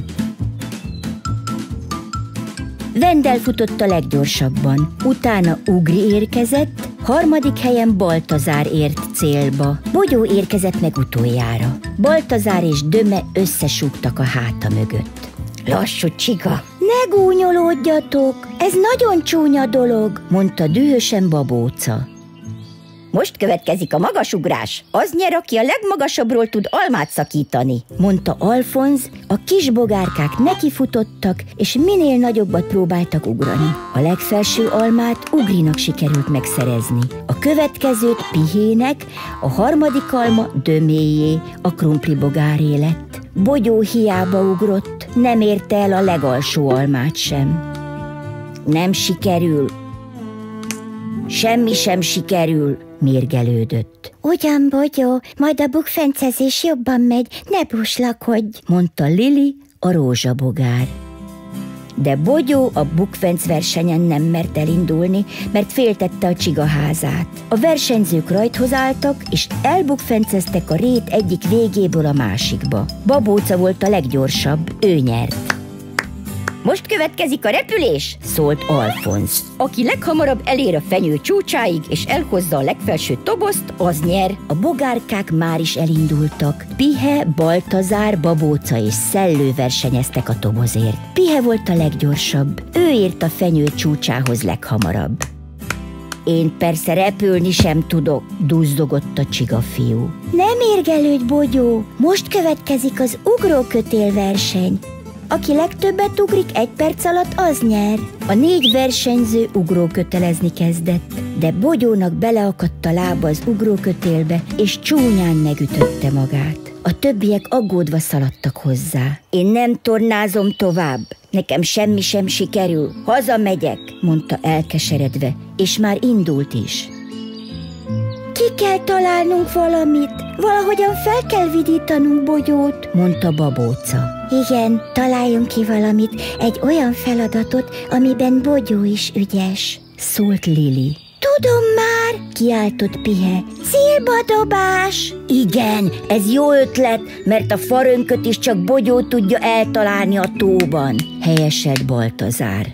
Vendel futott a leggyorsabban, utána Ugri érkezett, harmadik helyen Baltazár ért célba. Bogyó érkezett meg utoljára. Baltazár és Döme összesúgtak a háta mögött. Lassú csiga! Ne gúnyolódjatok, ez nagyon csúnya dolog, mondta dühösen Babóca. Most következik a magasugrás. Az nyer, aki a legmagasabbról tud almát szakítani, mondta Alfonz. A kis bogárkák nekifutottak, és minél nagyobbat próbáltak ugrani. A legfelső almát Ugrinak sikerült megszerezni. A következőt Pihének, a harmadik alma Döméjé, a krumplibogáré lett. Bogyó hiába ugrott, nem érte el a legalsó almát sem. Nem sikerül. Semmi sem sikerül, mérgelődött. Ugyan, Bogyó, majd a bukfencezés jobban megy, ne buslakodj, mondta Lili, a rózsabogár. De Bogyó a bukfenc versenyen nem mert elindulni, mert féltette a csigaházát. A versenyzők rajthoz álltak, és elbukfenceztek a rét egyik végéből a másikba. Babóca volt a leggyorsabb, ő nyert. Most következik a repülés, szólt Alfonz. Aki leghamarabb elér a fenyő csúcsáig, és elhozza a legfelső tobozt, az nyer. A bogárkák már is elindultak. Pihe, Baltazár, Babóca és Szellő versenyeztek a tobozért. Pihe volt a leggyorsabb, ő ért a fenyő csúcsához leghamarabb. Én persze repülni sem tudok, duzzogott a csigafiú. Nem mérgelődj, Bogyó, most következik az ugrókötélverseny. Aki legtöbbet ugrik egy perc alatt, az nyer. A négy versenyző ugrókötelezni kezdett, de Bogyónak beleakadt a lába az ugrókötélbe, és csúnyán megütötte magát. A többiek aggódva szaladtak hozzá. Én nem tornázom tovább, nekem semmi sem sikerül, hazamegyek, mondta elkeseredve, és már indult is. Ki kell találnunk valamit, valahogyan fel kell vidítanunk Bogyót, mondta Babóca. Igen, találjunk ki valamit, egy olyan feladatot, amiben Bogyó is ügyes, szólt Lili. Tudom már, kiáltott Pihe. Célbadobás! Igen, ez jó ötlet, mert a farönköt is csak Bogyó tudja eltalálni a tóban, helyeselt Baltazár.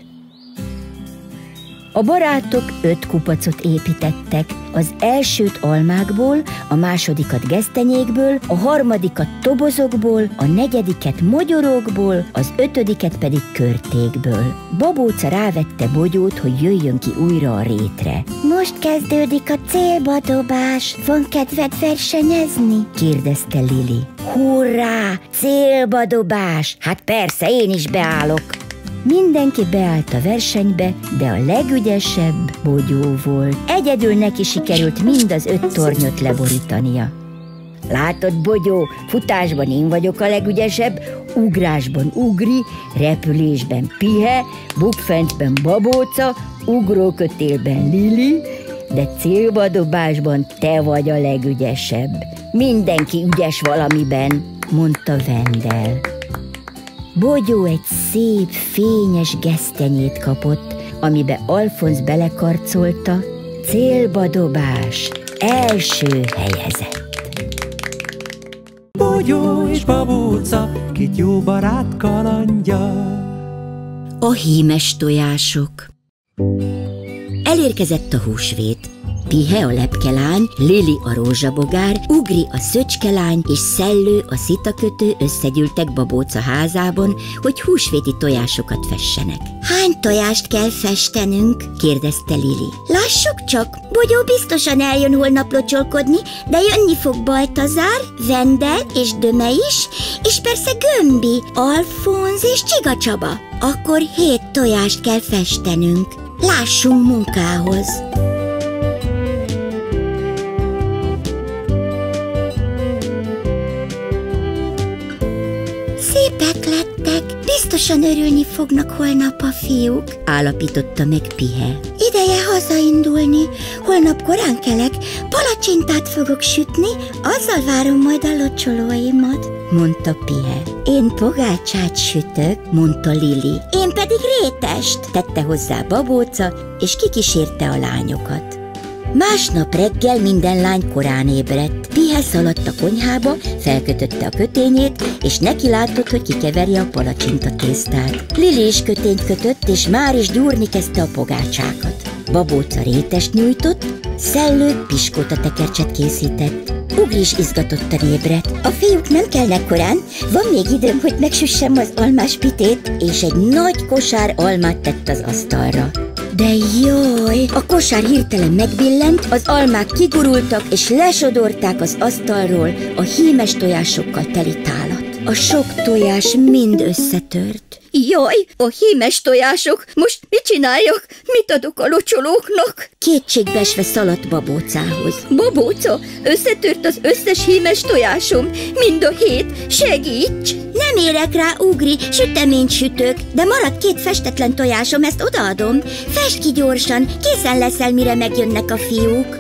A barátok öt kupacot építettek, az elsőt almákból, a másodikat gesztenyékből, a harmadikat tobozokból, a negyediket mogyorokból, az ötödiket pedig körtékből. Babóca rávette Bogyót, hogy jöjjön ki újra a rétre. Most kezdődik a célbadobás, van kedved versenyezni? kérdezte Lili. Hurrá, célbadobás! Hát persze, én is beállok! Mindenki beállt a versenybe, de a legügyesebb Bogyó volt. Egyedül neki sikerült mind az öt tornyot leborítania. Látod, Bogyó, futásban én vagyok a legügyesebb, ugrásban Ugri, repülésben Pihe, bukfencben Babóca, ugrókötélben Lili, de célbadobásban te vagy a legügyesebb. Mindenki ügyes valamiben, mondta Vendel. Bogyó egy szép, fényes gesztenyét kapott, amibe Alfonz belekarcolta, célbadobás, első helyezett. Bogyó és Babóca, két jó barát kalandja. A hímes tojások. Elérkezett a húsvét. Pihe a lepkelány, Lili a rózsabogár, Ugri a szöcskelány és Szellő a szitakötő összegyűltek Babóca házában, hogy húsvéti tojásokat fessenek. Hány tojást kell festenünk? kérdezte Lili. Lássuk csak, Bogyó biztosan eljön holnap locsolkodni, de jönni fog Baltazár, Vendel és Döme is, és persze Gömbi, Alfonz és Csiga Csaba. Akkor hét tojást kell festenünk. Lássunk munkához! Szépek lettek, biztosan örülni fognak holnap a fiúk, állapította meg Pihe. Ideje hazaindulni, holnap korán kelek, palacsintát fogok sütni, azzal várom majd a locsolóimat, mondta Pihe. Én pogácsát sütök, mondta Lili. Én pedig rétest, tette hozzá Babóca, és kikísérte a lányokat. Másnap reggel minden lány korán ébredt. Pihe szaladt a konyhába, felkötötte a kötényét, és neki látott, hogy kikeveri a palacsintatésztát. Lili is kötényt kötött, és már is gyúrni kezdte a pogácsákat. Babóca rétest nyújtott, Szellő piskóta tekercset készített. Ugri is izgatottan ébredt. A fiúk nem kelnek korán, van még időm, hogy megsüssem az almás pitét, és egy nagy kosár almát tett az asztalra. De jaj, a kosár hirtelen megbillent, az almák kigurultak és lesodorták az asztalról a hímes tojásokkal teli tálat. A sok tojás mind összetört. Jaj, a hímes tojások, most mit csináljak? Mit adok a locsolóknak? Kétségbeesve szaladt Babócához. Babóca, összetört az összes hímes tojásom, mind a hét, segíts! Nem érek rá, Ugri, süteményt sütök, de maradt két festetlen tojásom, ezt odaadom. Fest ki gyorsan, készen leszel, mire megjönnek a fiúk.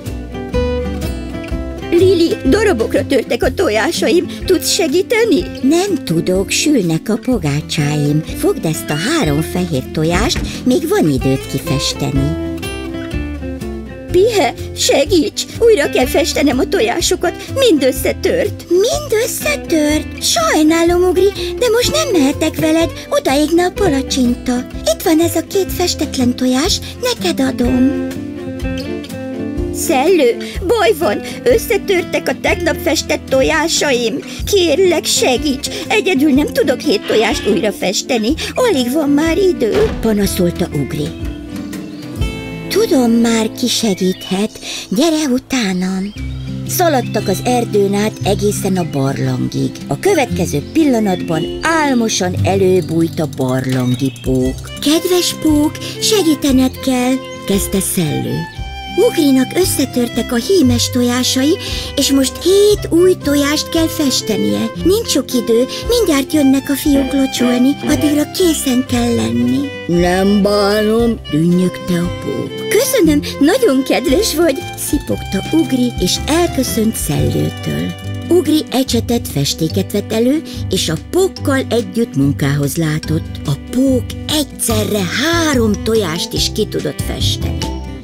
Lili, darabokra törtek a tojásaim, tudsz segíteni? Nem tudok, sülnek a pogácsáim. Fogd ezt a három fehér tojást, még van időt kifesteni. Pihe, segíts! Újra kell festenem a tojásokat, mind összetört. Mind összetört? Sajnálom, Ugri, de most nem mehetek veled, odaégne a palacsinta. Itt van ez a két festetlen tojás, neked adom. Szellő, baj van, összetörtek a tegnap festett tojásaim. Kérlek, segíts, egyedül nem tudok hét tojást újra festeni, alig van már idő, panaszolta Ugri. Tudom már, ki segíthet, gyere utánam. Szaladtak az erdőn át egészen a barlangig. A következő pillanatban álmosan előbújt a barlangi pók. Kedves pók, segítened kell, kezdte Szellő. Ugrinak összetörtek a hímes tojásai, és most hét új tojást kell festenie. Nincs sok idő, mindjárt jönnek a fiúk locsolni, addigra készen kell lenni. Nem bánom, dünnyögte a pók. Köszönöm, nagyon kedves vagy, szipogta Ugri, és elköszönt Szellőtől. Ugri ecsetet, festéket vett elő, és a pókkal együtt munkához látott. A pók egyszerre három tojást is ki tudott festeni.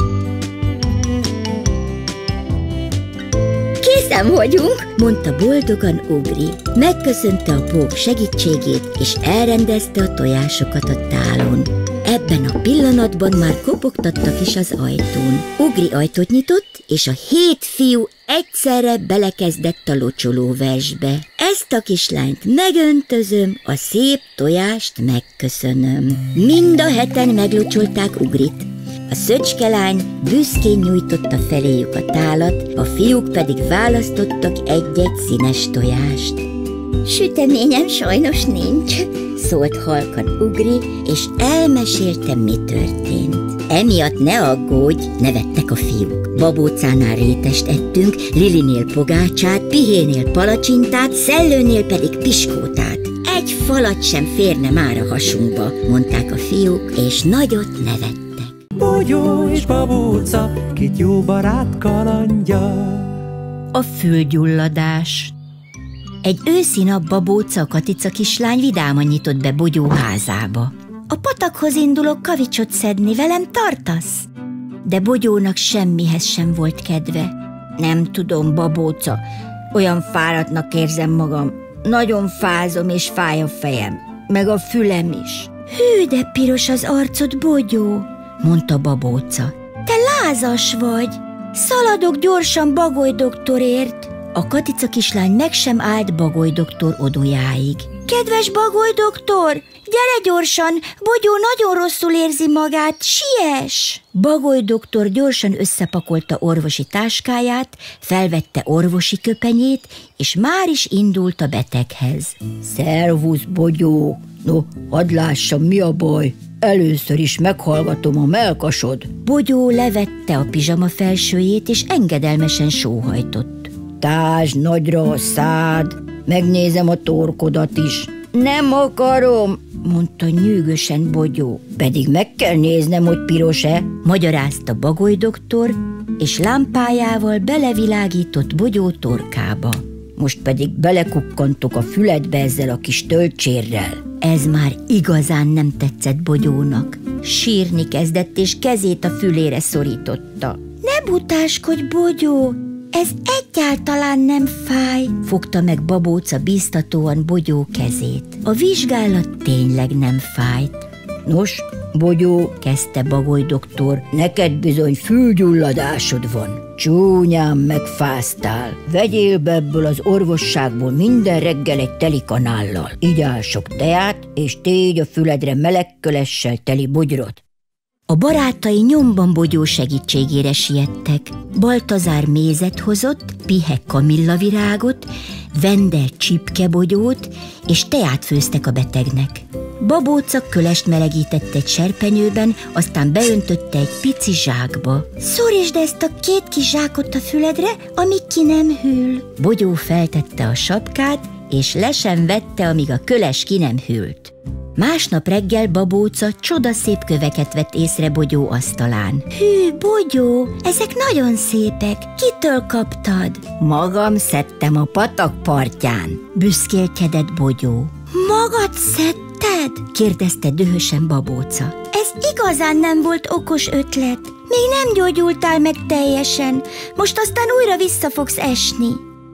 Készen vagyunk, mondta boldogan Ugri. Megköszönte a pók segítségét, és elrendezte a tojásokat a tálon. Ebben a pillanatban már kopogtattak is az ajtón. Ugri ajtót nyitott, és a hét fiú egyszerre belekezdett a locsoló versbe. Ezt a kislányt megöntözöm, a szép tojást megköszönöm. Mind a heten meglocsolták Ugrit. A szöcskelány büszkén nyújtotta feléjük a tálat, a fiúk pedig választottak egy-egy színes tojást. Süteményem sajnos nincs, szólt halkan Ugri, és elmesélte, mi történt. Emiatt ne aggódj, nevettek a fiúk. Babócánál rétest ettünk, Lilinél pogácsát, Pihénél palacsintát, Szellőnél pedig piskótát. Egy falat sem férne már a hasunkba, mondták a fiúk, és nagyot nevettek. Bogyó és babóca, két jó barát kalandja. A fülgyulladás. Egy őszi nap Babóca, a Katica kislány vidáman nyitott be Bogyó házába. A patakhoz indulok kavicsot szedni, velem tartasz? De Bogyónak semmihez sem volt kedve. Nem tudom, Babóca, olyan fáradtnak érzem magam. Nagyon fázom, és fáj a fejem, meg a fülem is. Hű, de piros az arcod, Bogyó, mondta Babóca. Te lázas vagy. Szaladok gyorsan Bagoly doktorért. A Katica kislány meg sem állt Bagoly doktor odójáig. Kedves Bagoly doktor, gyere gyorsan, Bogyó nagyon rosszul érzi magát, siess! Bagoly doktor gyorsan összepakolta orvosi táskáját, felvette orvosi köpenyét, és már is indult a beteghez. Szervusz, Bogyó! No, hadd lássam, mi a baj? Először is meghallgatom a mellkasod. Bogyó levette a pizsama felsőjét, és engedelmesen sóhajtott. Tásd nagyra a szád, megnézem a torkodat is. Nem akarom, mondta nyűgösen Bogyó. Pedig meg kell néznem, hogy piros-e, magyarázta Bagoly doktor, és lámpájával belevilágított Bogyó torkába. Most pedig belekukkantok a füledbe ezzel a kis töltsérrel. Ez már igazán nem tetszett Bogyónak. Sírni kezdett, és kezét a fülére szorította. Ne butáskodj, Bogyó! Ez egyáltalán nem fáj, fogta meg Babóca bíztatóan Bogyó kezét. A vizsgálat tényleg nem fájt. Nos, Bogyó, kezdte Bagoly doktor, neked bizony fülgyulladásod van. Csúnyán megfáztál. Vegyél be ebből az orvosságból minden reggel egy teli kanállal. Igyál sok teát, és tégy a füledre meleg kölessel teli bugyrot. A barátai nyomban Bogyó segítségére siettek. Baltazár mézet hozott, Pihe kamillavirágot, Vendel csipkebogyót, és teát főztek a betegnek. Babóca kölest melegített egy serpenyőben, aztán beöntötte egy pici zsákba. Szorítsd ezt a két kis zsákot a füledre, amíg ki nem hűl. Bogyó feltette a sapkát, és le sem vette, amíg a köles ki nem hűlt. Másnap reggel Babóca csodaszép köveket vett észre Bogyó asztalán. Hű, Bogyó, ezek nagyon szépek. Kitől kaptad? Magam szedtem a patak partján, büszkélkedett Bogyó. Magad szedted? kérdezte dühösen Babóca. Ez igazán nem volt okos ötlet. Még nem gyógyultál meg teljesen. Most aztán újra vissza fogsz esni.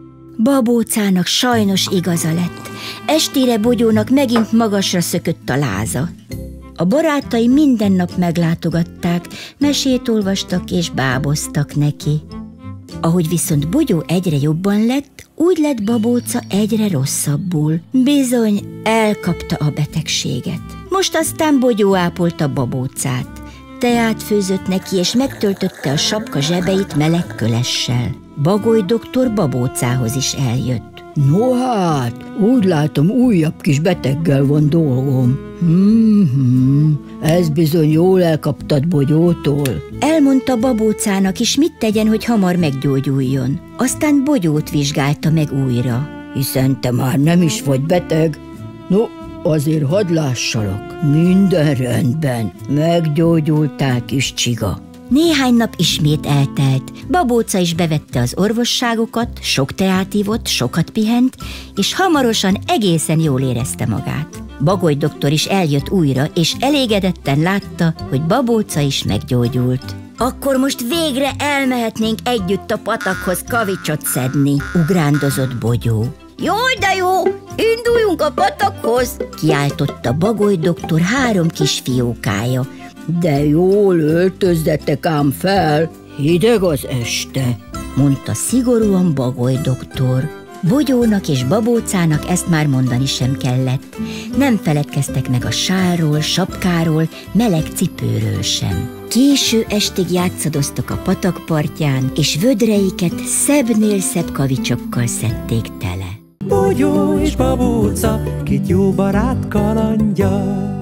Babócának sajnos igaza lett. Estére Bogyónak megint magasra szökött a láza. A barátai minden nap meglátogatták, mesét olvastak és báboztak neki. Ahogy viszont Bogyó egyre jobban lett, úgy lett Babóca egyre rosszabbul. Bizony elkapta a betegséget. Most aztán Bogyó ápolta Babócát. Teát főzött neki, és megtöltötte a sapka zsebeit meleg kölessel. Bagoly doktor Babócához is eljött. No hát, úgy látom, újabb kis beteggel van dolgom. Hmm, Ez bizony jól elkaptad Bogyótól. Elmondta Babócának is, mit tegyen, hogy hamar meggyógyuljon. Aztán Bogyót vizsgálta meg újra. Hiszen te már nem is vagy beteg. No, azért hadd lássalak. Minden rendben. Meggyógyultál, kis csiga. Néhány nap ismét eltelt. Babóca is bevette az orvosságokat, sok teát ivott, sokat pihent, és hamarosan egészen jól érezte magát. Bagoly doktor is eljött újra, és elégedetten látta, hogy Babóca is meggyógyult. Akkor most végre elmehetnénk együtt a patakhoz kavicsot szedni, ugrándozott Bogyó. Jól, de jó, induljunk a patakhoz, kiáltotta Bagoly doktor három kis fiókája. De jól öltözzetek ám fel, hideg az este, mondta szigorúan Bagoly doktor. Bogyónak és Babócának ezt már mondani sem kellett. Nem feledkeztek meg a sálról, sapkáról, meleg cipőről sem. Késő estig játszadoztak a patakpartján, és vödreiket szebbnél szebb kavicsokkal szedték tele. Bogyó és Babóca, két jó barát kalandja.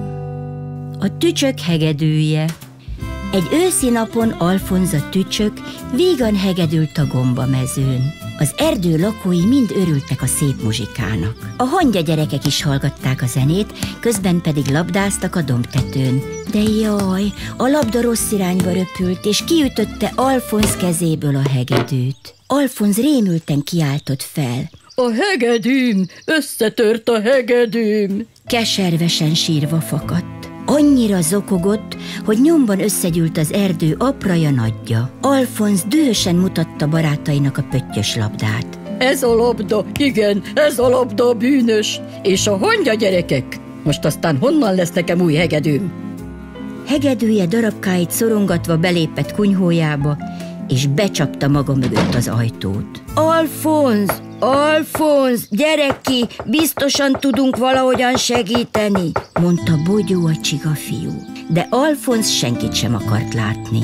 A tücsök hegedűje. Egy őszi napon Alfonz a tücsök vígan hegedült a gombamezőn. Az erdő lakói mind örültek a szép muzsikának. A hangya gyerekek is hallgatták a zenét, közben pedig labdáztak a dombtetőn. De jaj, a labda rossz irányba röpült, és kiütötte Alfonz kezéből a hegedűt. Alfonz rémülten kiáltott fel. A hegedűm! Összetört a hegedűm! Keservesen sírva fakadt. Annyira zokogott, hogy nyomban összegyűlt az erdő apraja nagyja. Alfonz dühösen mutatta barátainak a pöttyös labdát. Ez a labda, igen, ez a labda bűnös, és a hangya gyerekek. Most aztán honnan lesz nekem új hegedűm? Hegedűje darabkáit szorongatva belépett kunyhójába, és becsapta maga mögött az ajtót. Alfonz, Alfonz, gyere ki, biztosan tudunk valahogyan segíteni, mondta Bogyó a csigafiú. De Alfonz senkit sem akart látni.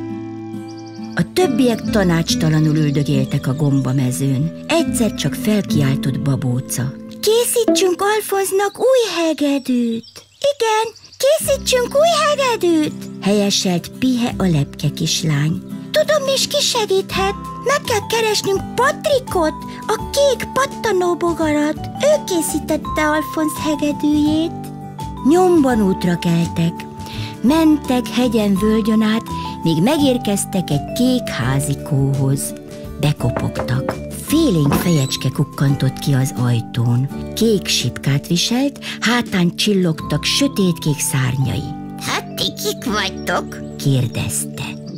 A többiek tanácstalanul üldögéltek a gombamezőn. Egyszer csak felkiáltott Babóca. Készítsünk Alfonznak új hegedűt. Igen, készítsünk új hegedűt, helyeselt Pihe a lepke kislány. Tudom is, ki segíthet. Meg kell keresnünk Patrikot, a kék pattanóbogarat. Ő készítette Alfonz hegedűjét. Nyomban útra keltek. Mentek hegyen völgyön át, míg megérkeztek egy kék házikóhoz. Bekopogtak. Félénk fejecske kukkantott ki az ajtón. Kék sipkát viselt, hátán csillogtak sötétkék szárnyai. Hát ti kik vagytok? kérdezte.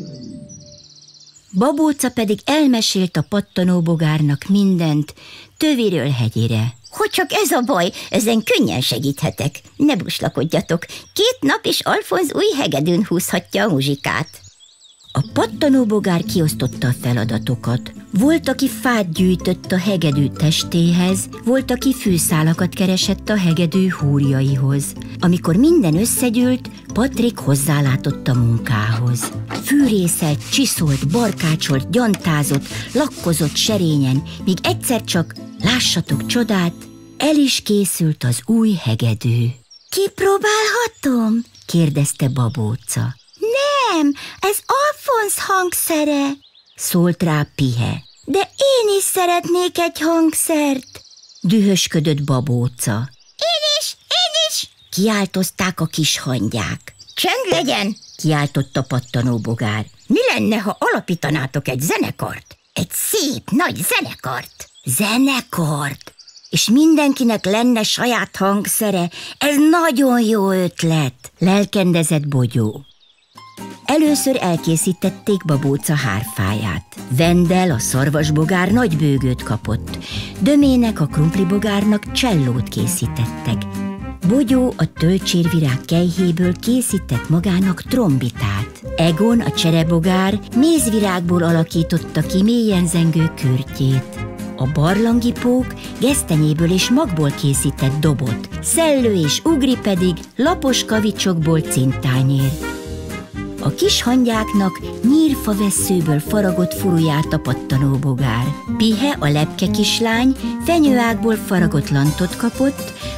Babóca pedig elmesélt a pattanóbogárnak mindent, töviről hegyire. Hogy csak ez a baj, ezen könnyen segíthetek. Ne buslakodjatok, két nap és Alfonz új hegedűn húzhatja a muzsikát. A pattanóbogár kiosztotta a feladatokat. Volt, aki fát gyűjtött a hegedű testéhez, volt, aki fűszálakat keresett a hegedű húrjaihoz. Amikor minden összegyűlt, Patrik hozzálátott a munkához. Fűrészelt, csiszolt, barkácsolt, gyantázott, lakkozott serényen, míg egyszer csak, lássatok csodát, el is készült az új hegedű. Kipróbálhatom? kérdezte Babóca. Nem, ez Alfonz hangszere, szólt rá Pihe. De én is szeretnék egy hangszert, dühösködött Babóca. Én is, én is, kiáltozták a kis hangyák. Csend legyen, kiáltott a pattanóbogár. Mi lenne, ha alapítanátok egy zenekart? Egy szép nagy zenekart. Zenekart? És mindenkinek lenne saját hangszere? Ez nagyon jó ötlet, lelkendezett Bogyó. Először elkészítették Babóca hárfáját. Vendel, a szarvasbogár nagy bőgőt kapott. Dömének, a krumplibogárnak csellót készítettek. Bogyó a tölcsérvirág kejhéből készített magának trombitát. Egon, a cserebogár mézvirágból alakította ki mélyen zengő kürtjét. A barlangipók gesztenyéből és magból készített dobot. Szellő és Ugri pedig lapos kavicsokból cintányért. A kis hangyáknak nyírfavesszőből faragott furuját a pattanóbogár. Pihe, a lepke kislány, fenyőágból faragott lantot kapott,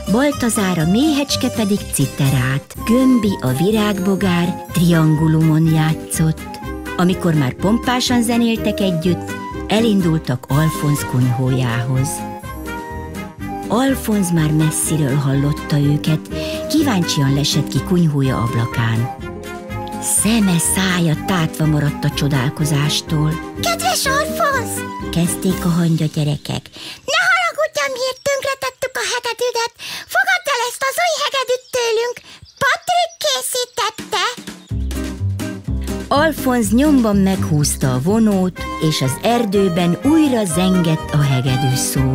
Baltazár a méhecske pedig citerát, Gömbi a virágbogár triangulumon játszott. Amikor már pompásan zenéltek együtt, elindultak Alfonz kunyhójához. Alfonz már messziről hallotta őket, kíváncsian lesett ki kunyhója ablakán. Szeme, szája tátva maradt a csodálkozástól. Kedves Alfonz! Kezdték a hangya gyerekek. Ne haragudj, amiért tönkretettük a hegedűdet. Fogadd el ezt az új hegedűt tőlünk. Patrik készítette. Alfonz nyomban meghúzta a vonót, és az erdőben újra zengett a hegedű szó.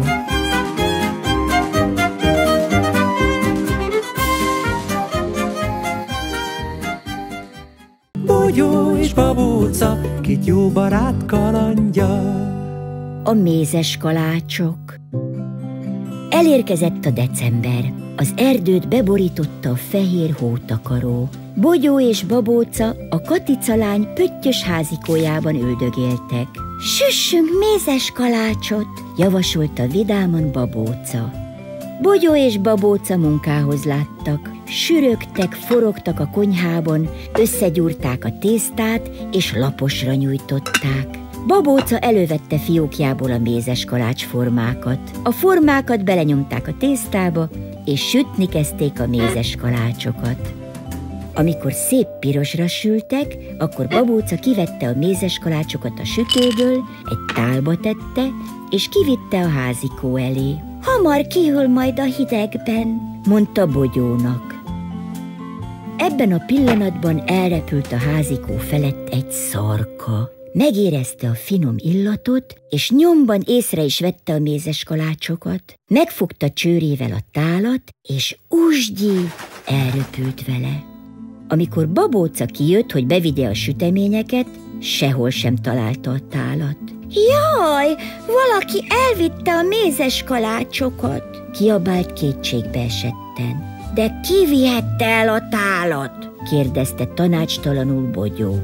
Bogyó és babóca, két jó barát kalandja. A mézes kalácsok. Elérkezett a december. Az erdőt beborította a fehér hótakaró. Bogyó és babóca a Katica lány pöttyös házikójában üldögéltek. Süssünk mézes kalácsot, javasolta vidáman babóca. Bogyó és babóca munkához láttak. Sürögtek, forogtak a konyhában, összegyúrták a tésztát és laposra nyújtották. Babóca elővette fiókjából a mézes kalács formákat. A formákat belenyomták a tésztába, és sütni kezdték a mézes kalácsokat. Amikor szép pirosra sültek, akkor babóca kivette a mézes kalácsokat a sütőből, egy tálba tette, és kivitte a házikó elé. Hamar kihűl majd a hidegben, mondta Bogyónak. Ebben a pillanatban elrepült a házikó felett egy szarka. Megérezte a finom illatot, és nyomban észre is vette a mézes kalácsokat. Megfogta csőrével a tálat, és usgyi elröpült vele. Amikor babóca kijött, hogy bevigye a süteményeket, sehol sem találta a tálat. Jaj, valaki elvitte a mézes kalácsokat, kiabált kétségbe esetten. De ki vihette el a tálat? kérdezte tanácstalanul Bogyó.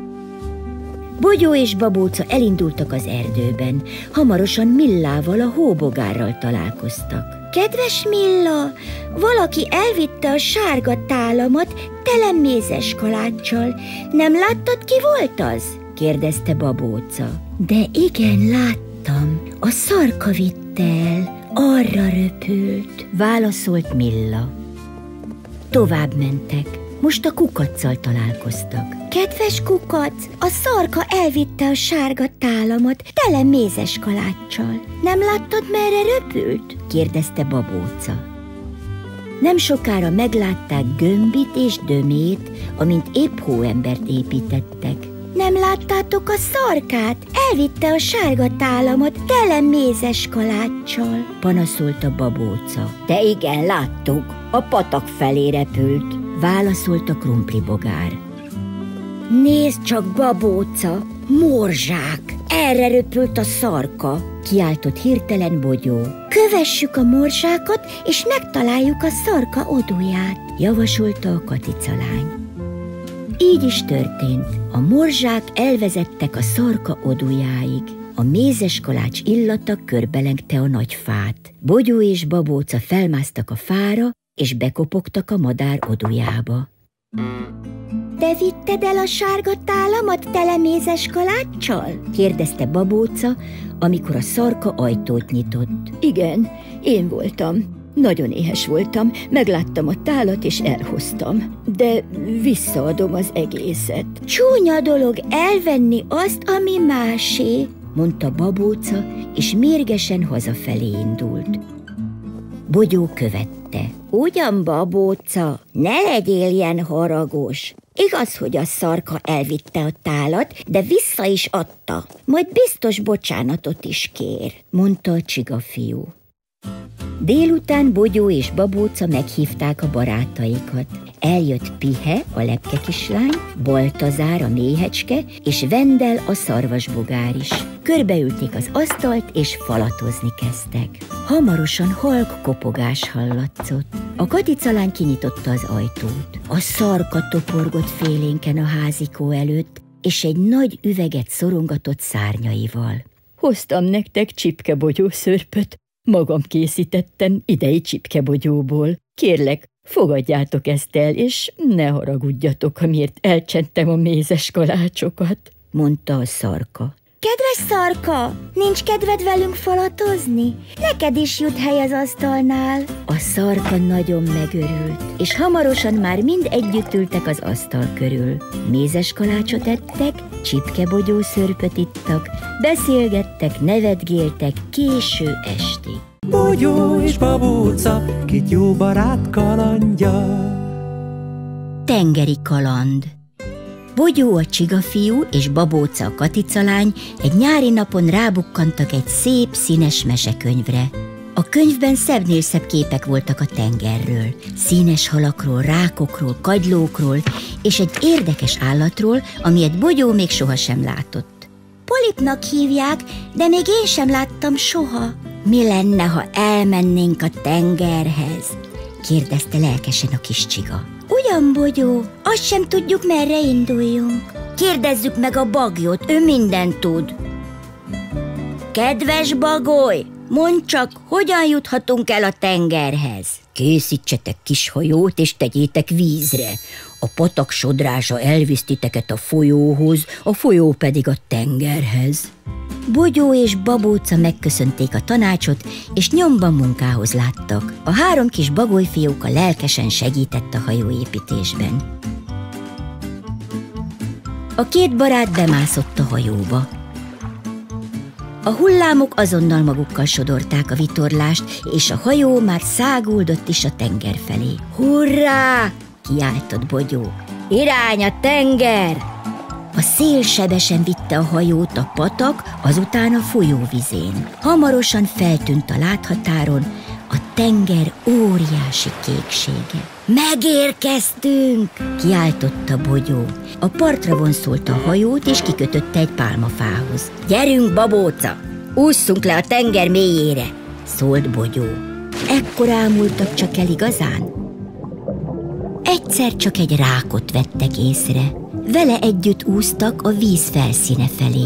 Bogyó és babóca elindultak az erdőben. Hamarosan Millával, a hóbogárral találkoztak. Kedves Milla, valaki elvitte a sárga tálamat tele mézes kaláccsal. Nem láttad, ki volt az? kérdezte babóca. De igen, láttam. A szarka vitte el, arra röpült, válaszolt Milla. Tovább mentek. Most a kukaccal találkoztak. Kedves kukac, a szarka elvitte a sárga tálamat tele mézes kaláccsal. Nem láttad, merre röpült? kérdezte babóca. Nem sokára meglátták Gömbit és Dömét, amint épp hóembert építettek. Nem láttátok a szarkát? Elvitte a sárga tálamat tele mézes kaláccsal, panaszolta babóca. De igen, láttuk, a patak felé repült, válaszolta krumplibogár. Nézd csak, babóca, morzsák, erre röpült a szarka, kiáltott hirtelen Bogyó. Kövessük a morzsákat, és megtaláljuk a szarka odúját, javasolta a Katica lány. Így is történt. A morzsák elvezettek a szarka odújáig. A mézes kalács illata körbelengte a nagy fát. Bogyó és babóca felmásztak a fára, és bekopogtak a madár odújába. Te vitted el a sárga tálamat tele mézes kaláccsal? kérdezte babóca, amikor a szarka ajtót nyitott. Igen, én voltam. Nagyon éhes voltam, megláttam a tálat és elhoztam, de visszaadom az egészet. Csúnya dolog elvenni azt, ami másé, mondta babóca, és mérgesen hazafelé indult. Bogyó követte. Ugyan, babóca, ne legyél ilyen haragos. Igaz, hogy a szarka elvitte a tálat, de vissza is adta. Majd biztos bocsánatot is kér, mondta a csigafiú. Délután Bogyó és babóca meghívták a barátaikat. Eljött Pihe, a lepkekislány, Baltazár, a méhecske, és Vendel, a szarvasbogár is. Körbeülték az asztalt, és falatozni kezdtek. Hamarosan halk kopogás hallatszott. A Katica lány kinyitotta az ajtót. A szarka toporgott félénken a házikó előtt, és egy nagy üveget szorongatott szárnyaival. Hoztam nektek csipkebogyó szörpöt, Magam készítettem idei csipkebogyóból. Kérlek, fogadjátok ezt el, és ne haragudjatok, amiért elcsentem a mézes kalácsokat, mondta a szarka. Kedves szarka, nincs kedved velünk falatozni? Neked is jut hely az asztalnál. A szarka nagyon megörült, és hamarosan már mind együtt ültek az asztal körül. Mézes kalácsot ettek, csipkebogyó szörpöt ittak, beszélgettek, nevetgéltek késő estig. Bogyó és babóca, két jó barát kalandja. Tengeri kaland. Bogyó a csigafiú és Babóca a katicalány egy nyári napon rábukkantak egy szép, színes mesekönyvre. A könyvben szebbnél szebb képek voltak a tengerről, színes halakról, rákokról, kagylókról és egy érdekes állatról, amilyet Bogyó még sohasem látott. Polipnak hívják, de még én sem láttam soha. Mi lenne, ha elmennénk a tengerhez? Kérdezte lelkesen a kis csiga. Ugyan, Bogyó, azt sem tudjuk, merre induljunk. Kérdezzük meg a Bagyot, ő mindent tud. Kedves Bagoly, mondd csak, hogyan juthatunk el a tengerhez? Készítsetek kis hajót, és tegyétek vízre. A patak sodrása elvisz titeket a folyóhoz, a folyó pedig a tengerhez. Bogyó és Babóca megköszönték a tanácsot, és nyomban munkához láttak. A három kis bagolyfióka lelkesen segített a hajóépítésben. A két barát bemászott a hajóba. A hullámok azonnal magukkal sodorták a vitorlást, és a hajó már száguldott is a tenger felé. Hurrá! Kiáltott Bogyó. Irány a tenger! A szél sebesen vitte a hajót a patak, azután a folyóvizén. Hamarosan feltűnt a láthatáron a tenger óriási kéksége. Megérkeztünk! Kiáltotta Bogyó. A partra vonszolta a hajót, és kikötötte egy pálmafához. Gyerünk, Babóca! Ússzunk le a tenger mélyére! Szólt Bogyó. Ekkor ámultak csak el igazán? Egyszer csak egy rákot vettek észre. Vele együtt úsztak a víz felszíne felé.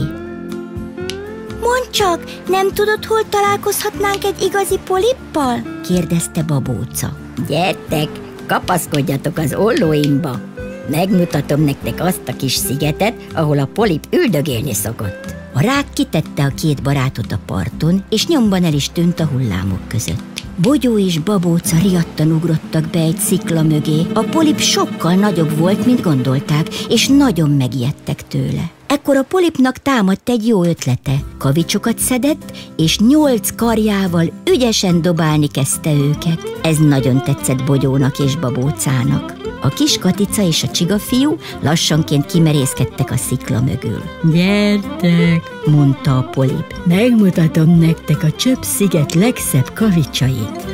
Mondd csak, nem tudod, hol találkozhatnánk egy igazi polippal? Kérdezte Babóca. Gyertek, kapaszkodjatok az ollóimba. Megmutatom nektek azt a kis szigetet, ahol a polip üldögélni szokott. A rák kitette a két barátot a parton, és nyomban el is tűnt a hullámok között. Bogyó és Babóca riadtan ugrottak be egy szikla mögé. A polip sokkal nagyobb volt, mint gondolták, és nagyon megijedtek tőle. Ekkor a polipnak támadt egy jó ötlete. Kavicsokat szedett, és nyolc karjával ügyesen dobálni kezdte őket. Ez nagyon tetszett Bogyónak és Babócának. A kis Katica és a csigafiú lassanként kimerészkedtek a szikla mögül. Gyertek, mondta a polip, megmutatom nektek a Csöpp-sziget legszebb kavicsait.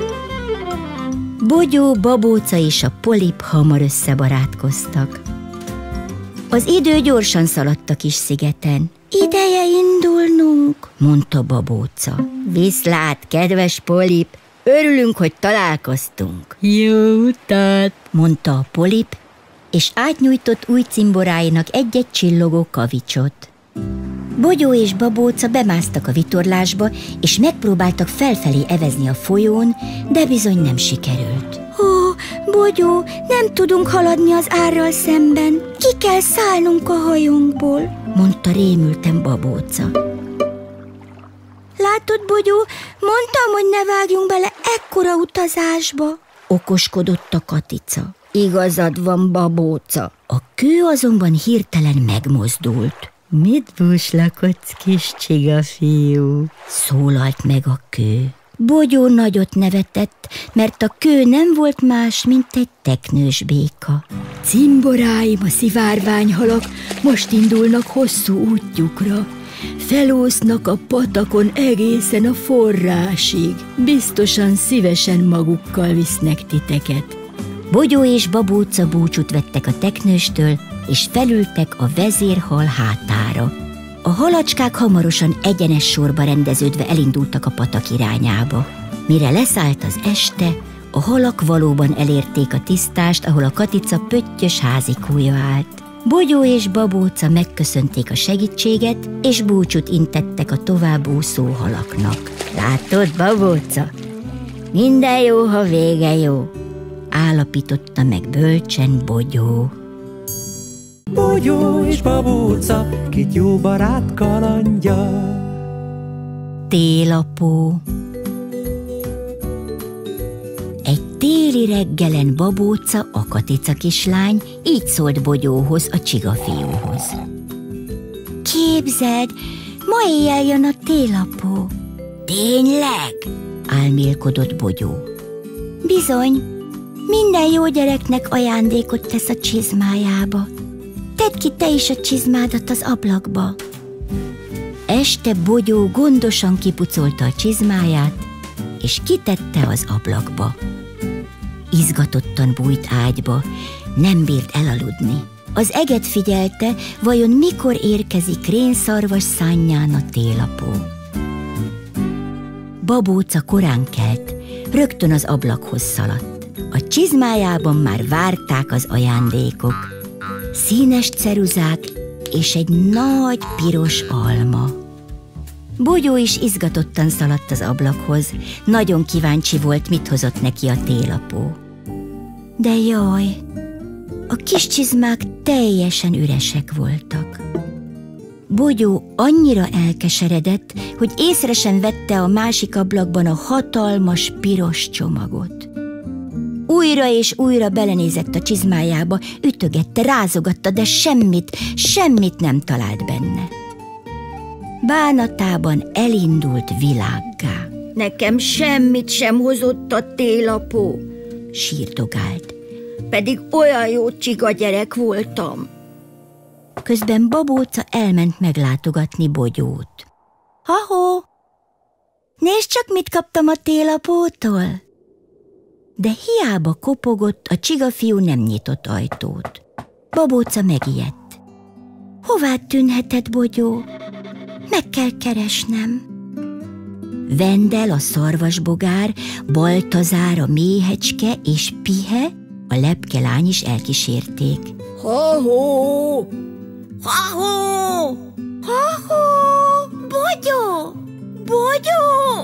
Bogyó, Babóca és a polip hamar összebarátkoztak. Az idő gyorsan szaladt a kis szigeten. Ideje indulnunk, mondta Babóca. Viszlát, kedves polip! Örülünk, hogy találkoztunk. Jó utat, mondta a polip, és átnyújtott új cimboráinak egy-egy csillogó kavicsot. Bogyó és Babóca bemásztak a vitorlásba, és megpróbáltak felfelé evezni a folyón, de bizony nem sikerült. Ó, Bogyó, nem tudunk haladni az árral szemben. Ki kell szállnunk a hajónkból, mondta rémülten Babóca. Látod, Bogyó, mondtam, hogy ne vágjunk bele ekkora utazásba, okoskodott a Katica. Igazad van, Babóca. A kő azonban hirtelen megmozdult. Mit búslakodsz, kis csigafiú? Szólalt meg a kő. Bogyó nagyot nevetett, mert a kő nem volt más, mint egy teknős béka. Cimboráim, a szivárványhalak most indulnak hosszú útjukra. Felúsznak a patakon egészen a forrásig. Biztosan szívesen magukkal visznek titeket. Bogyó és Babóca búcsút vettek a teknőstől, és felültek a vezérhal hátára. A halacskák hamarosan egyenes sorba rendeződve elindultak a patak irányába. Mire leszállt az este, a halak valóban elérték a tisztást, ahol a Katica pöttyös házikója állt. Bogyó és Babóca megköszönték a segítséget, és búcsút intettek a továbbúszó halaknak. Látod, Babóca? Minden jó, ha vége jó, állapította meg bölcsen Bogyó. Bogyó és Babóca, két jó barát kalandja. Télapó. Egy téli reggelen Babóca, a Katica kislány így szólt Bogyóhoz, a csigafiúhoz. Képzeld, ma éjjel jön a télapó. Tényleg? Álmélkodott Bogyó. Bizony, minden jó gyereknek ajándékot tesz a csizmájába. Tedd ki te is a csizmádat az ablakba. Este Bogyó gondosan kipucolta a csizmáját, és kitette az ablakba. Izgatottan bújt ágyba, nem bírt elaludni. Az eget figyelte, vajon mikor érkezik rénszarvas szánnyán a télapó. Babóca korán kelt, rögtön az ablakhoz szaladt. A csizmájában már várták az ajándékok. Színes ceruzák és egy nagy piros alma. Bogyó is izgatottan szaladt az ablakhoz, nagyon kíváncsi volt, mit hozott neki a télapó. De jaj, a kis csizmák teljesen üresek voltak. Bogyó annyira elkeseredett, hogy észre sem vette a másik ablakban a hatalmas piros csomagot. Újra és újra belenézett a csizmájába, ütögette, rázogatta, de semmit, semmit nem talált benne. Bánatában elindult világgá. Nekem semmit sem hozott a télapó, sírdogált. Pedig olyan jó csiga gyerek voltam. Közben Babóca elment meglátogatni Bogyót. Ha-hó, nézd csak, mit kaptam a télapótól! De hiába kopogott, a csigafiú nem nyitott ajtót. Babóca megijedt. Hová tűnhetett Bogyó? Meg kell keresnem. Vendel, a szarvasbogár, Baltazár, a méhecske és Pihe, a lepkelány is elkísérték. Ha-hó! Ha-hó! Ha-hó! Bogyó! Bogyó!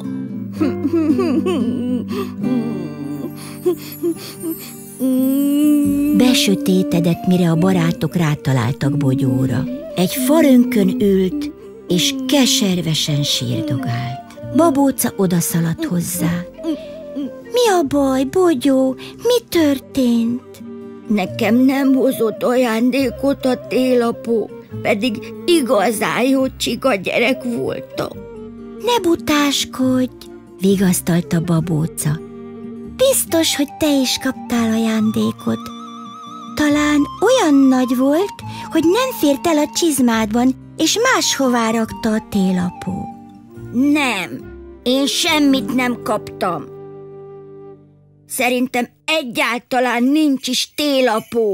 Besötétedett, mire a barátok rátaláltak Bogyóra. Egy farönkön ült, és keservesen sírdogált. Babóca odaszaladt hozzá. Mi a baj, Bogyó? Mi történt? Nekem nem hozott ajándékot a télapó, pedig igazán jó csiga gyerek voltam. Ne butáskodj, vigasztalta Babóca. Biztos, hogy te is kaptál ajándékot. Talán olyan nagy volt, hogy nem fért el a csizmádban, és máshová rakta a télapó. Nem, én semmit nem kaptam. Szerintem egyáltalán nincs is télapó.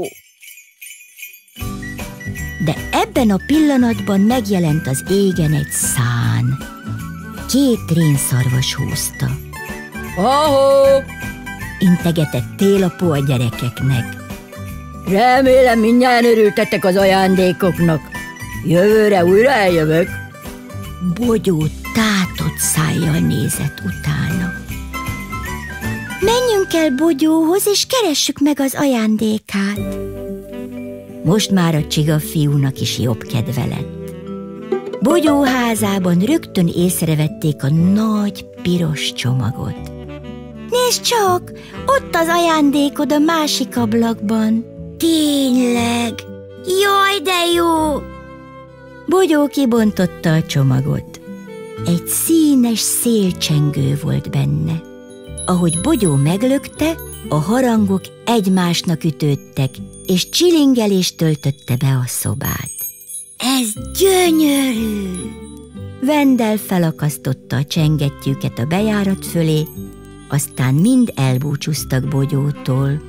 De ebben a pillanatban megjelent az égen egy szán. Két rénszarvas húzta. Ha-hó! Integetett télapó a gyerekeknek. Remélem, mindjárt örültetek az ajándékoknak. Jövőre újra eljövök. Bogyó tátott szájjal nézett utána. Menjünk el Bogyóhoz, és keressük meg az ajándékát. Most már a csigafiúnak is jobb kedve lett. Bogyó házában rögtön észrevették a nagy piros csomagot. Nézd csak, ott az ajándékod a másik ablakban. Tényleg? Jaj, de jó! Bogyó kibontotta a csomagot. Egy színes szélcsengő volt benne. Ahogy Bogyó meglökte, a harangok egymásnak ütődtek, és csilingelés töltötte be a szobát. Ez gyönyörű! Vendel felakasztotta a csengettyűket a bejárat fölé, aztán mind elbúcsúztak Bogyótól.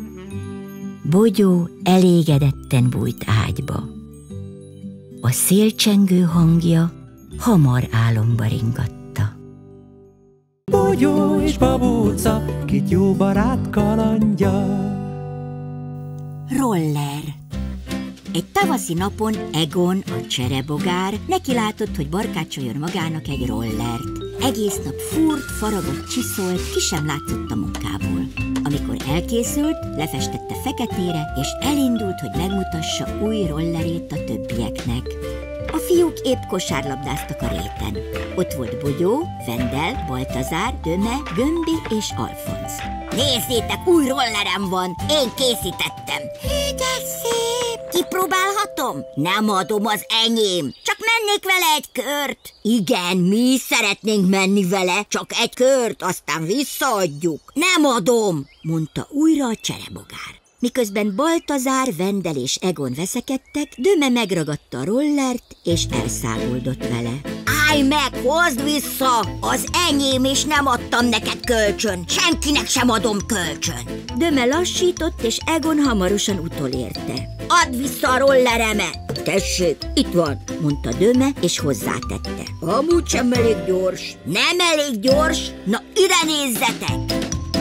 Bogyó elégedetten bújt ágyba. A szélcsengő hangja hamar álomba ringatta. Bogyó és Babóca, két jó barát kalandja. Roller. Egy tavaszi napon Egon, a cserebogár, neki látott, hogy barkácsoljon magának egy rollert. Egész nap fúrt, faragott, csiszolt, ki sem látszott a munkából. Amikor elkészült, lefestette feketére, és elindult, hogy megmutassa új rollerét a többieknek. A fiúk épp kosárlabdáztak a réten. Ott volt Bogyó, Vendel, Baltazár, Döme, Gömbi és Alfonz. Nézzétek, új rollerem van, én készítettem. De szép! Kipróbálhatom? Nem adom, az enyém. Csak mennék vele egy kört. Igen, mi is szeretnénk menni vele, csak egy kört, aztán visszaadjuk. Nem adom, mondta újra a cserebogár. Miközben Baltazár, Vendel és Egon veszekedtek, Döme megragadta a rollert és elszáguldott vele. Állj meg, hozd vissza! Az enyém, és nem adtam neked kölcsön. Senkinek sem adom kölcsön. Döme lassított, és Egon hamarosan utolérte. Add vissza a rolleremet! Tessék, itt van, mondta Döme, és hozzátette. Amúgy sem elég gyors. Nem elég gyors? Na, ide nézzetek!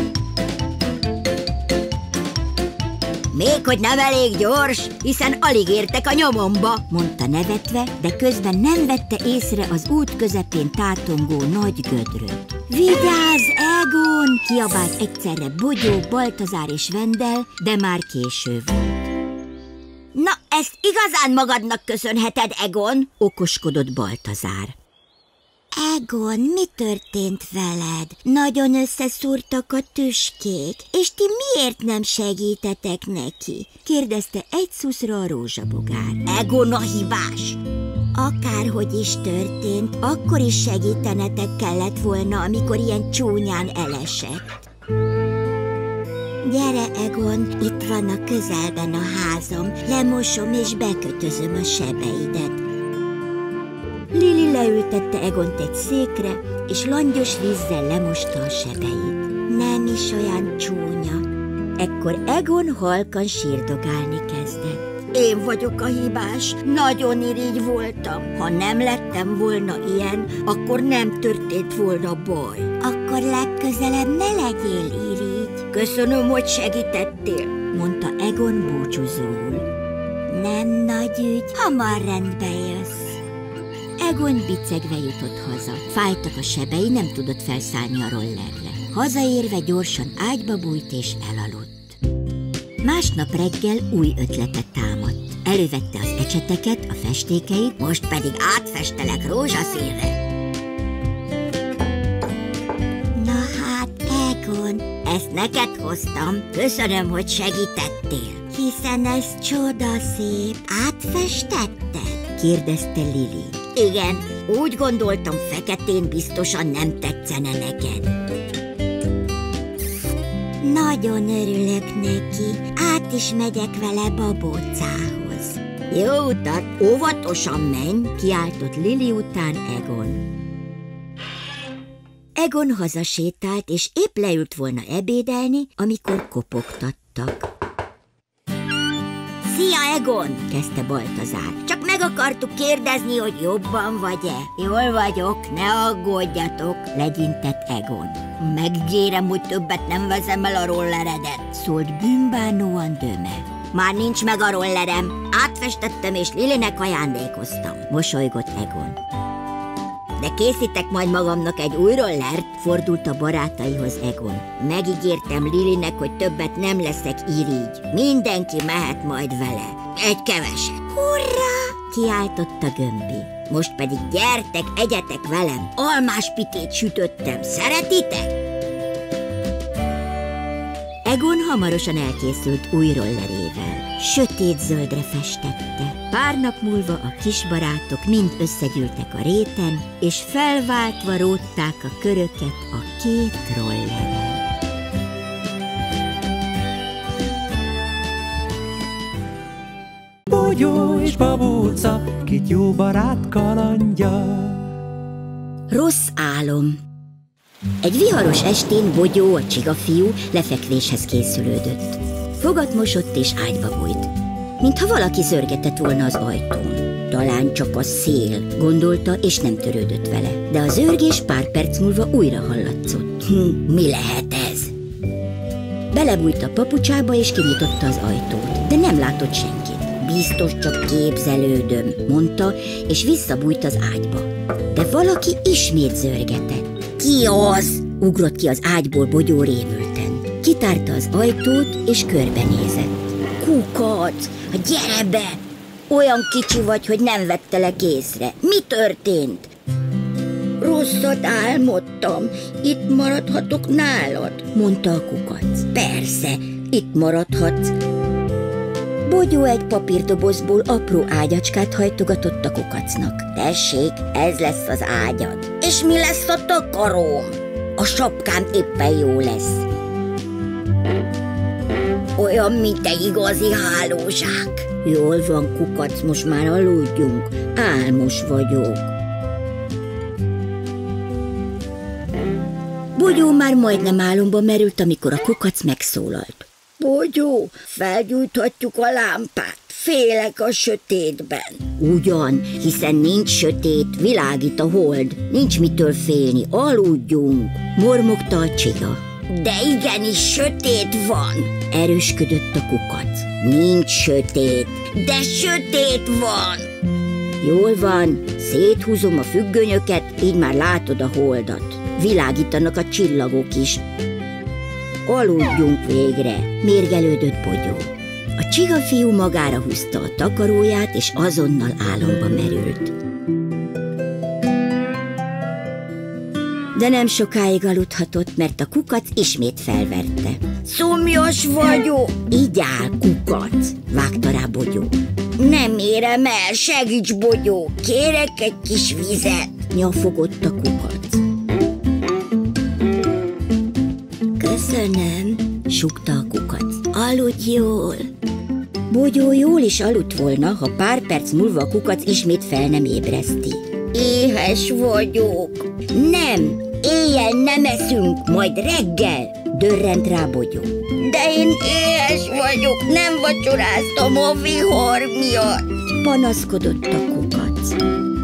Még hogy nem elég gyors, hiszen alig értek a nyomomba, mondta nevetve, de közben nem vette észre az út közepén tátongó nagy gödröt. Vigyázz, Egon! Kiabált egyszerre Bogyó, Baltazár és Vendel, de már késő volt. Na, ezt igazán magadnak köszönheted, Egon, okoskodott Baltazár. Egon, mi történt veled? Nagyon összeszúrtak a tüskék, és ti miért nem segítetek neki? Kérdezte egy szuszra a rózsabogár. Egon a hibás. Akárhogy is történt, akkor is segítenetek kellett volna, amikor ilyen csúnyán elesett. Gyere, Egon, itt van a közelben a házam, lemosom és bekötözöm a sebeidet. Lili leültette Egont egy székre, és langyos vízzel lemosta a sebeit. Nem is olyan csúnya. Ekkor Egon halkan sírdogálni kezdett. Én vagyok a hibás, nagyon irigy voltam. Ha nem lettem volna ilyen, akkor nem történt volna baj. Akkor legközelebb ne legyél irigy. Köszönöm, hogy segítettél, mondta Egon búcsúzóul. Nem nagy ügy, hamar rendbe jössz. Egon bicegve jutott haza. Fájtak a sebei, nem tudott felszállni a rollerre. Hazaérve gyorsan ágyba bújt és elaludt. Másnap reggel új ötlete támadt. Elővette az ecseteket, a festékeit, most pedig átfestelek rózsaszínre. Na hát, Egon, ezt neked hoztam. Köszönöm, hogy segítettél. Hiszen ez csodaszép. Átfestetted? Kérdezte Lili. Igen, úgy gondoltam, feketén biztosan nem tetszene neked. Nagyon örülök neki. Át is megyek vele babócához. Jó utat, óvatosan menj, kiáltott Lili után Egon. Egon hazasétált, és épp leült volna ebédelni, amikor kopogtattak. Szia, Egon! Kezdte Baltazár. Csak meg akartuk kérdezni, hogy jobban vagy-e? Jól vagyok, ne aggódjatok, legyintett Egon. Megígérem, hogy többet nem veszem el a rolleredet, szólt bűnbánóan Döme. Már nincs meg a rollerem, átfestettem és Lilinek ajándékoztam, mosolygott Egon. De készítek majd magamnak egy új rollert, fordult a barátaihoz Egon. Megígértem Lilinek, hogy többet nem leszek irigy. Mindenki mehet majd vele. Egy keveset. Hurrá! Kiáltotta Gömbi. Most pedig gyertek, egyetek velem. Almás pitét sütöttem. Szeretitek? Egon hamarosan elkészült új rollerével. Sötét zöldre festette. Pár nap múlva a kis barátok mind összegyűltek a réten, és felváltva rótták a köröket a két rolleren. Bogyó és babóca, két jó barát kalandja. Rossz álom. Egy viharos estén Bogyó, a csigafiú lefekvéshez készülődött. Fogat mosott és ágyba bújt, mintha valaki zörgetett volna az ajtón. Talán csak a szél, gondolta, és nem törődött vele. De a zörgés pár perc múlva újra hallatszott. Hm, mi lehet ez? Belebújt a papucsába és kinyitotta az ajtót, de nem látott senkit. Biztos csak képzelődöm, mondta, és visszabújt az ágyba. De valaki ismét zörgetett. Ki az? Ugrott ki az ágyból Bogyó rémülten. Kitárta az ajtót, és körbenézett. Kukac, gyere be! Olyan kicsi vagy, hogy nem vettelek észre. Mi történt? Rosszat álmodtam. Itt maradhatok nálad, mondta a kukac. Persze, itt maradhatsz. Bogyó egy papírdobozból apró ágyacskát hajtogatott a kukacnak. Tessék, ez lesz az ágyad. És mi lesz a takaróm? A sapkám éppen jó lesz. Olyan, mint egy igazi hálózsák. Jól van, kukac, most már aludjunk. Álmos vagyok. Bogyó már majdnem álomba merült, amikor a kukac megszólalt. Bogyó, felgyújthatjuk a lámpát. Félek a sötétben. Ugyan, hiszen nincs sötét, világít a hold. Nincs mitől félni, aludjunk, mormogta a csiga. De igenis sötét van, erősködött a kukac. Nincs sötét, de sötét van. Jól van, széthúzom a függönyöket, így már látod a holdat. Világítanak a csillagok is. Aludjunk végre, mérgelődött Bogyó. A csigafiú magára húzta a takaróját, és azonnal álomba merült. De nem sokáig aludhatott, mert a kukac ismét felverte. Szomjas vagyok! Így áll, kukac, vágta rá Bogyó. Nem érem el, segíts, Bogyó, kérek egy kis vizet, nyafogott a kukac. Köszönöm, sukta a kukac. Aludj jól. Bogyó jól is aludt volna, ha pár perc múlva a kukac ismét fel nem ébreszti. Éhes vagyok. Nem, éjjel nem eszünk, majd reggel, dörrent rá Bogyó. De én éhes vagyok, nem vacsoráztam a vihar miatt, panaszkodott a kukac.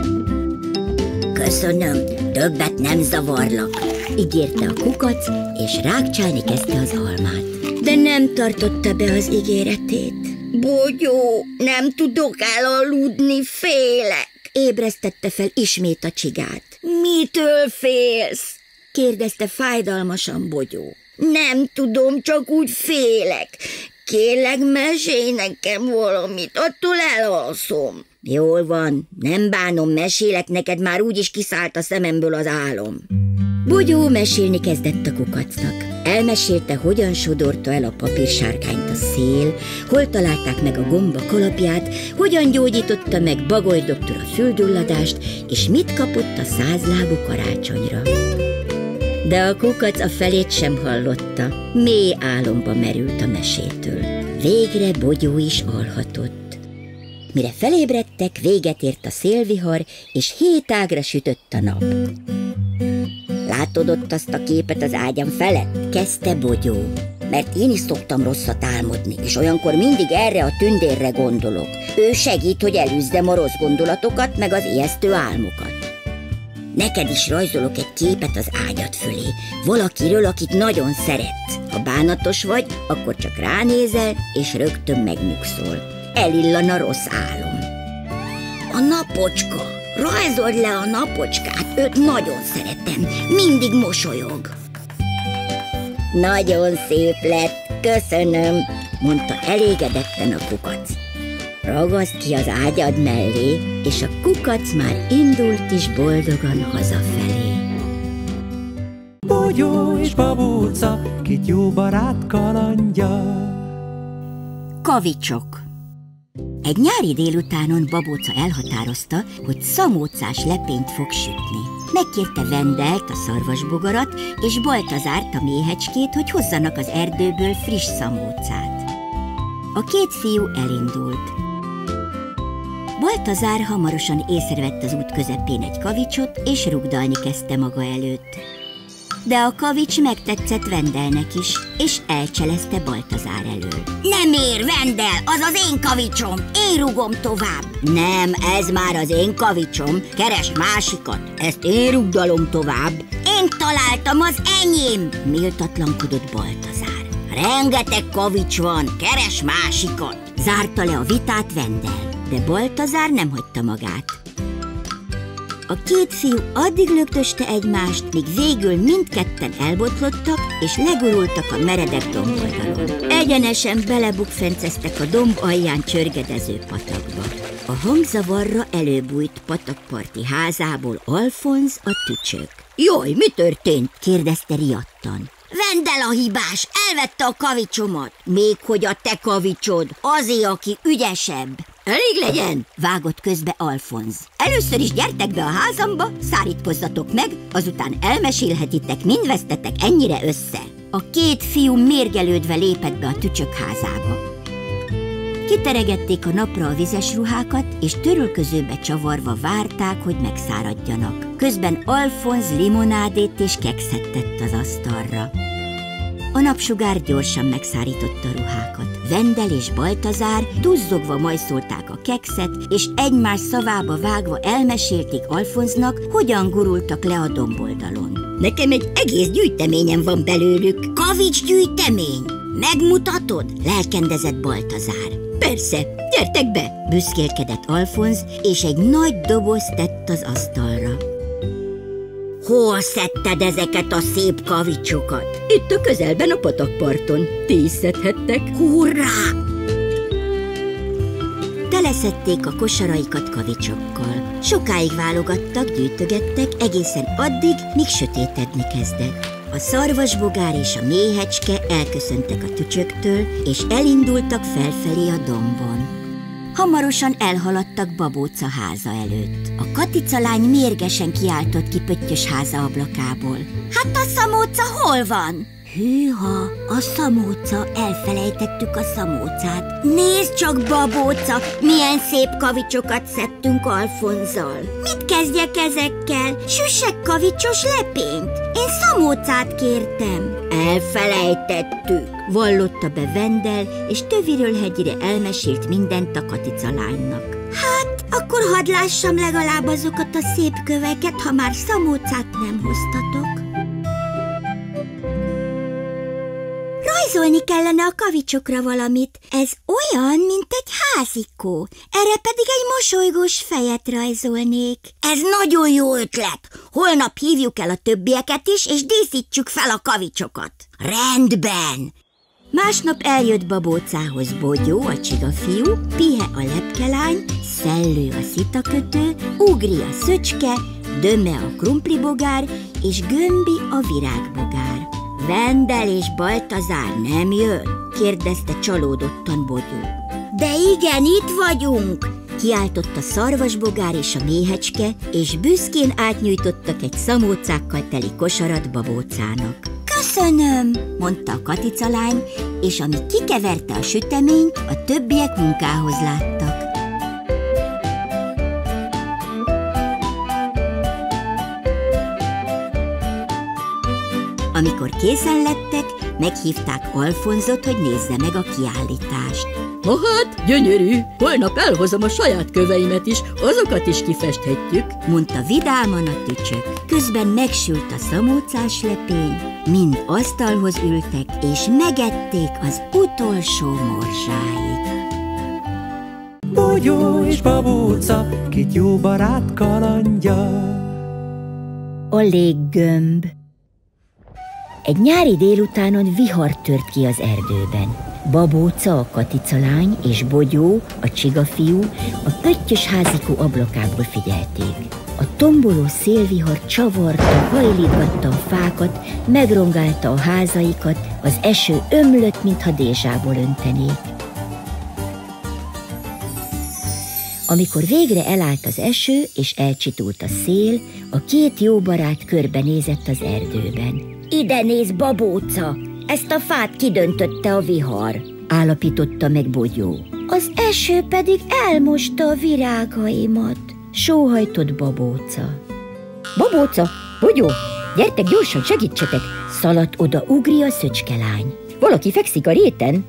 Köszönöm, többet nem zavarlak, ígérte a kukac, és rákcsálni kezdte az almát. De nem tartotta be az ígéretét. Bogyó, nem tudok elaludni, félek, ébresztette fel ismét a csigát. Mitől félsz? kérdezte fájdalmasan Bogyó. Nem tudom, csak úgy félek. Kérlek, mesélj nekem valamit, attól elalszom. Jól van, nem bánom, mesélek neked, már úgyis kiszállt a szememből az álom. Bogyó mesélni kezdett a kukacnak. Elmesélte, hogyan sodorta el a papírsárkányt a szél, hol találták meg a gomba kalapját, hogyan gyógyította meg Bagoly doktor a fülgyulladást, és mit kapott a százlábú karácsonyra. De a kukac a felét sem hallotta, mély álomba merült a mesétől. Végre Bogyó is alhatott. Mire felébredtek, véget ért a szélvihar, és hét ágra sütött a nap. Látod ott azt a képet az ágyam felett? Kezdte Bogyó. Mert én is szoktam rosszat álmodni, és olyankor mindig erre a tündérre gondolok. Ő segít, hogy elűzzem a rossz gondolatokat, meg az ijesztő álmokat. Neked is rajzolok egy képet az ágyad fölé, valakiről, akit nagyon szeretsz. Ha bánatos vagy, akkor csak ránézel, és rögtön megnyugszol. Elillan a rossz álom. A napocska. Rajzold le a napocskát, őt nagyon szeretem, mindig mosolyog. Nagyon szép lett, köszönöm, mondta elégedetten a kukac. Ragaszd ki az ágyad mellé, és a kukac már indult is boldogan hazafelé. Bogyó és Babóca, két jó barát kalandja. Kavicsok. Egy nyári délutánon Babóca elhatározta, hogy szamócás lepényt fog sütni. Megkérte Vendelt, a szarvasbogarat, és Baltazárt, a méhecskét, hogy hozzanak az erdőből friss szamócát. A két fiú elindult. Baltazár hamarosan észrevett az út közepén egy kavicsot, és rugdalni kezdte maga előtt. De a kavics megtetszett Vendelnek is, és elcselezte Baltazár elől. Nem ér, Vendel, az az én kavicsom, én rugom tovább. Nem, ez már az én kavicsom, keres másikat, ezt én rugdalom tovább. Én találtam, az enyém, méltatlankodott Baltazár. Rengeteg kavics van, keres másikat. zárta le a vitát Vendel, de Baltazár nem hagyta magát. A két fiú addig lögdöste egymást, míg végül mindketten elbotlottak, és legurultak a meredek domboldalon. Egyenesen belebukfenceztek a domb alján csörgedező patakba. A hangzavarra előbújt patakparti házából Alfonz a tücsök. Jaj, mi történt? kérdezte riadtan. Vendel a hibás, elvette a kavicsomat. Még hogy a te kavicsod, azé, aki ügyesebb. Elég legyen, vágott közbe Alfonz. Először is gyertek be a házamba, szárítkozzatok meg, azután elmesélhetitek, mind vesztetek ennyire össze. A két fiú mérgelődve lépett be a tücsök házába. Kiteregették a napra a vizes ruhákat, és törülközőbe csavarva várták, hogy megszáradjanak. Közben Alfonz limonádét és kekszet tett az asztalra. A napsugár gyorsan megszárította a ruhákat. Vendel és Baltazár duzzogva majszolták a kekszet, és egymás szavába vágva elmesélték Alfonznak, hogyan gurultak le a domboldalon. Nekem egy egész gyűjteményem van belőlük. Kavics gyűjtemény? Megmutatod? Lelkendezett Baltazár. Persze, gyertek be! Büszkélkedett Alfonz, és egy nagy doboz tett az asztalra. Hol szedted ezeket a szép kavicsokat? Itt a közelben a patakparton. Ti is szedhettek. Hurrá! Teleszedték a kosaraikat kavicsokkal. Sokáig válogattak, gyűjtögettek, egészen addig, míg sötétedni kezdett. A szarvasbogár és a méhecske elköszöntek a tücsöktől, és elindultak felfelé a dombon. Hamarosan elhaladtak Babóca háza előtt. A Katica lány mérgesen kiáltott ki Pöttyös háza ablakából. Hát a szamóca hol van? Hűha, a szamóca, elfelejtettük a szamócát. Nézd csak, Babóca, milyen szép kavicsokat szedtünk Alfonzzal. Mit kezdjek ezekkel? Süssek kavicsos lepényt? Én szamócát kértem. Elfelejtettük, vallotta be Vendel, és töviről hegyire elmesélt mindent a Katica lánynak. Hát, akkor hadd lássam legalább azokat a szép köveket, ha már szamócát nem hoztatok. Rajzolni kellene a kavicsokra valamit. Ez olyan, mint egy házikó. Erre pedig egy mosolygós fejet rajzolnék. Ez nagyon jó ötlet. Holnap hívjuk el a többieket is, és díszítsük fel a kavicsokat. Rendben! Másnap eljött Babócához Bogyó, a csigafiú, Pihe a lepkelány, Szellő a szitakötő, Ugri a szöcske, Döme a krumplibogár, és Gömbi a virágbogár. Vendel és Baltazár nem jön? kérdezte csalódottan Bogyó. De igen, itt vagyunk! Kiáltott a szarvasbogár és a méhecske, és büszkén átnyújtottak egy szamócákkal teli kosarat Babócának. Köszönöm, mondta a Katica lány, és amíg kikeverte a süteményt, a többiek munkához láttak. Amikor készen lettek, meghívták Alfonzot, hogy nézze meg a kiállítást. Na hát, gyönyörű, holnap elhozom a saját köveimet is, azokat is kifesthetjük, mondta vidáman a tücsök. Közben megsült a szamócás lepény, mind asztalhoz ültek, és megették az utolsó morzsáig. Bogyó és Babóca, két jó barát kalandja. A léggömb. Egy nyári délutánon vihar tört ki az erdőben. Babóca, a Katica lány és Bogyó, a csigafiú a Pöttyös házikó ablakából figyelték. A tomboló szélvihar csavarta, hajlítgatta a fákat, megrongálta a házaikat, az eső ömlött, mintha dézsából öntenék. Amikor végre elállt az eső és elcsitult a szél, a két jó barát körbenézett az erdőben. Ide néz, Babóca! Ezt a fát kidöntötte a vihar, állapította meg Bogyó. Az eső pedig elmosta a virágaimat, sóhajtott Babóca. Babóca, Bogyó, gyertek gyorsan, segítsetek! Szaladt oda Ugri, a szöcskelány. Valaki fekszik a réten?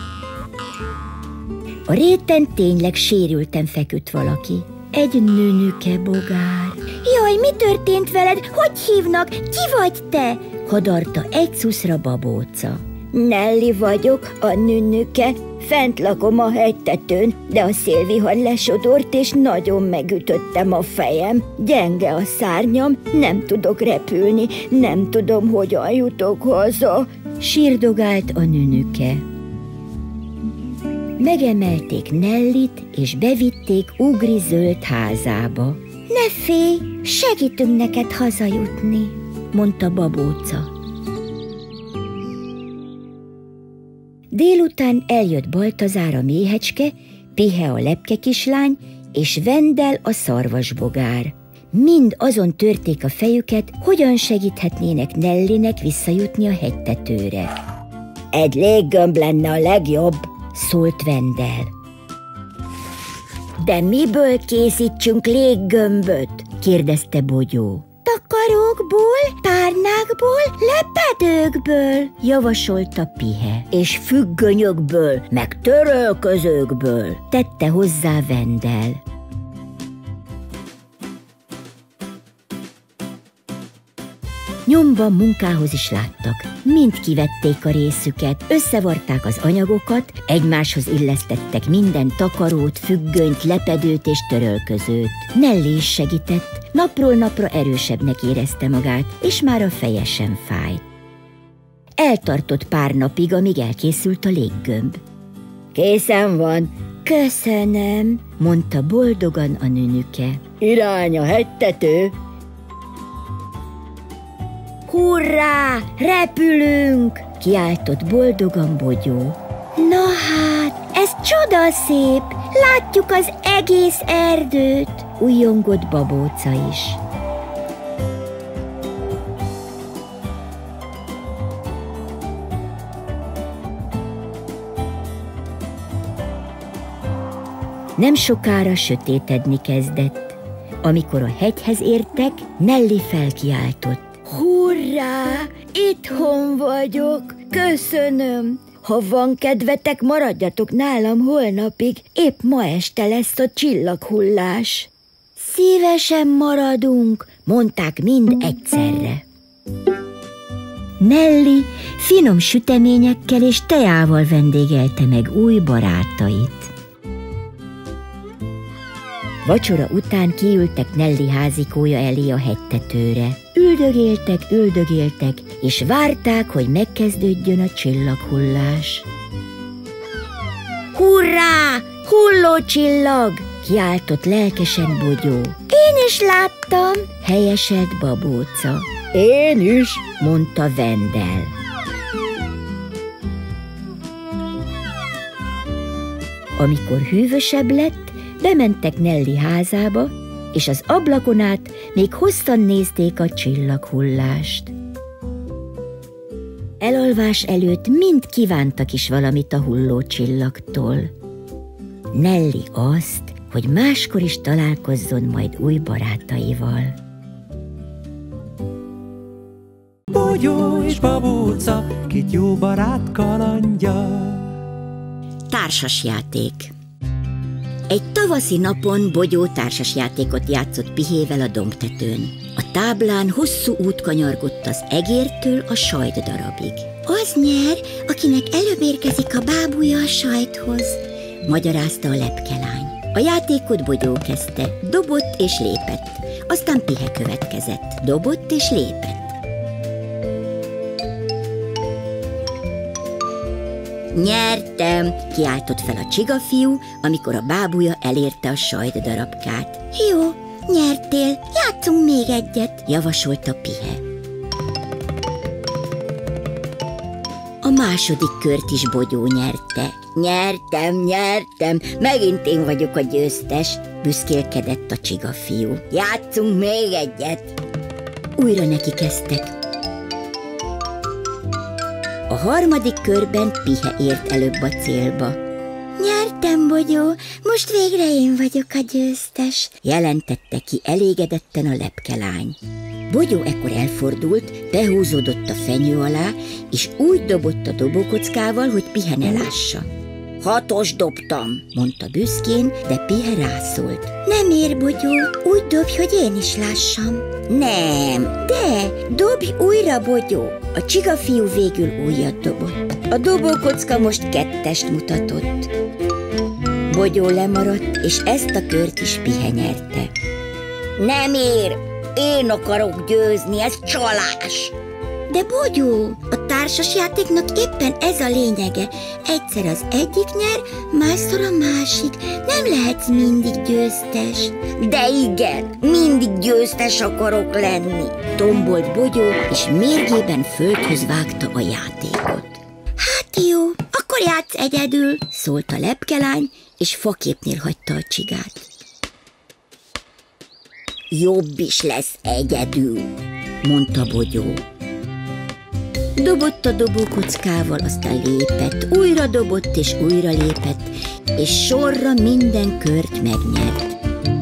A réten tényleg sérülten feküdt valaki. Egy nőnüke bogár. Jaj, mi történt veled? Hogy hívnak? Ki vagy te? Hadarta egy szuszra Babóca. Nelli vagyok, a nünnüke. Fent lakom a hegytetőn, de a szélvihar lesodort, és nagyon megütöttem a fejem. Gyenge a szárnyam, nem tudok repülni, nem tudom, hogyan jutok haza. Sírdogált a nünnüke. Megemelték Nellit, és bevitték Ugri zöld házába. Ne félj, segítünk neked hazajutni, mondta Babóca. Délután eljött Baltazár a méhecske, Pihe a lepkekislány, és Vendel a szarvasbogár. Mind azon törték a fejüket, hogyan segíthetnének Nellinek visszajutni a hegytetőre. Egy léggömb lenne a legjobb, szólt Vendel. De miből készítsünk léggömböt? kérdezte Bogyó. Takarókból, párnákból, lepedőkből, javasolta Pihe. És függönyökből, meg törölközőkből, tette hozzá Vendel. Nyomban munkához is láttak. Mind kivették a részüket, összevarták az anyagokat, egymáshoz illesztettek minden takarót, függönyt, lepedőt és törölközőt. Nelli is segített, napról napra erősebbnek érezte magát, és már a feje sem fájt. Eltartott pár napig, amíg elkészült a léggömb. Készen van. Köszönöm, mondta boldogan a nünnüke. Irány a hegytető. Hurrá, repülünk! Kiáltott boldogan Bogyó. Na hát, ez csodaszép! Látjuk az egész erdőt! Ujjongott Babóca is. Nem sokára sötétedni kezdett. Amikor a hegyhez értek, Nelli felkiáltott. Hurrá! Itthon vagyok! Köszönöm! Ha van kedvetek, maradjatok nálam holnapig, épp ma este lesz a csillaghullás. Szívesen maradunk, mondták mind egyszerre. Nelli finom süteményekkel és teával vendégelte meg új barátait. Vacsora után kiültek Nelli házikója elé a hegytetőre. Üldögéltek, üldögéltek, és várták, hogy megkezdődjön a csillaghullás. Hurrá! Hulló csillag! Kiáltott lelkesen Bogyó. Én is láttam! Helyeselt Babóca. Én is! Mondta Vendel. Amikor hűvösebb lett, bementek Nelli házába, és az ablakon át még hosszan nézték a csillaghullást. Elalvás előtt mind kívántak is valamit a hulló csillagtól. Nelli azt, hogy máskor is találkozzon majd új barátaival. Bogyó és Babóca, két jó barát kalandja. Társasjáték. Egy tavaszi napon Bogyó társasjátékot játszott Pihével a dombtetőn. A táblán hosszú út kanyargott az egértől a sajtdarabig. Az nyer, akinek előbb érkezik a bábúja a sajthoz, magyarázta a lepkelány. A játékot Bogyó kezdte, dobott és lépett. Aztán Pihe következett, dobott és lépett. Nyertem! Kiáltott fel a csigafiú, amikor a bábúja elérte a sajtdarabkát. Jó, nyertél, játszunk még egyet, javasolta Pihe. A második kört is Bogyó nyerte. Nyertem, nyertem, megint én vagyok a győztes, büszkélkedett a csigafiú. Játszunk még egyet! Újra neki kezdtek. A harmadik körben Pihe ért előbb a célba. Nyertem, Bogyó, most végre én vagyok a győztes, jelentette ki elégedetten a lepkelány. Bogyó ekkor elfordult, behúzódott a fenyő alá, és úgy dobott a dobókockával, hogy Pihe ne lássa. Hatos dobtam, mondta büszkén, de Pihe rászólt. Nem ér, Bogyó, úgy dobj, hogy én is lássam. Nem, de dobj újra, Bogyó. A csigafiú végül újat dobott. A dobókocka most kettest mutatott. Bogyó lemaradt, és ezt a kört is Pihe nyerte. Nem ér, én akarok győzni, ez csalás. De Bogyó, a társasjátéknak éppen ez a lényege. Egyszer az egyik nyer, másszor a másik. Nem lehetsz mindig győztes. De igen, mindig győztes akarok lenni. Tombolt Bogyó, és mérgében földhöz vágta a játékot. Hát jó, akkor játsz egyedül, szólt a lepkelány, és faképnél hagyta a csigát. Jobb is lesz egyedül, mondta Bogyó. Dobott a dobókockával, aztán lépett, újra dobott és újra lépett, és sorra minden kört megnyert.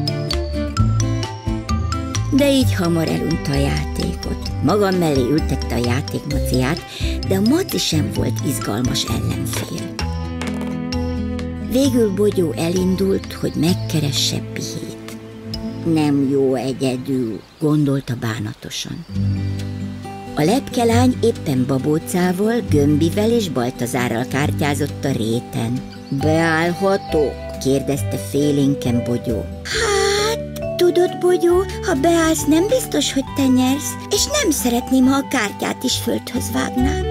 De így hamar elunta a játékot. Maga mellé ültette a játék maciját, de a maci sem volt izgalmas ellenfél. Végül Bogyó elindult, hogy megkeresse Pihét. Nem jó egyedül, gondolta bánatosan. A lepkelány éppen Babócával, Gömbivel és Baltazárral kártyázott a réten. Beállhatok? kérdezte félénken Bogyó. Hát, tudod, Bogyó, ha beállsz, nem biztos, hogy te nyersz, és nem szeretném, ha a kártyát is földhöz vágnád.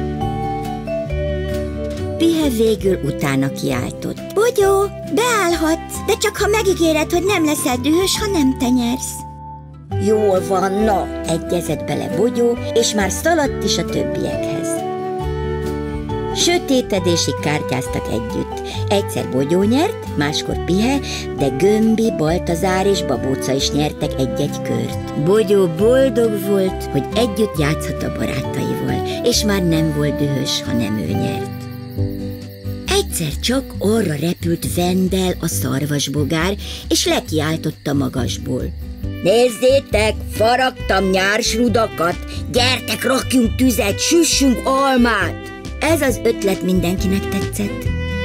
Pihe végül utána kiáltott. Bogyó, beállhatsz, de csak ha megígéred, hogy nem leszel dühös, ha nem te nyersz. Jól van, na, egyezett bele Bogyó, és már szaladt is a többiekhez. Sötétedésig kártyáztak együtt. Egyszer Bogyó nyert, máskor Pihe, de Gömbi, Baltazár és Babóca is nyertek egy-egy kört. Bogyó boldog volt, hogy együtt játszhat a barátaival, és már nem volt dühös, ha nem ő nyert. Egyszer csak arra repült Vendel, a szarvasbogár, és lekiáltotta magasból. Nézzétek, faragtam nyársrudakat, gyertek, rakjunk tüzet, süssünk almát! Ez az ötlet mindenkinek tetszett.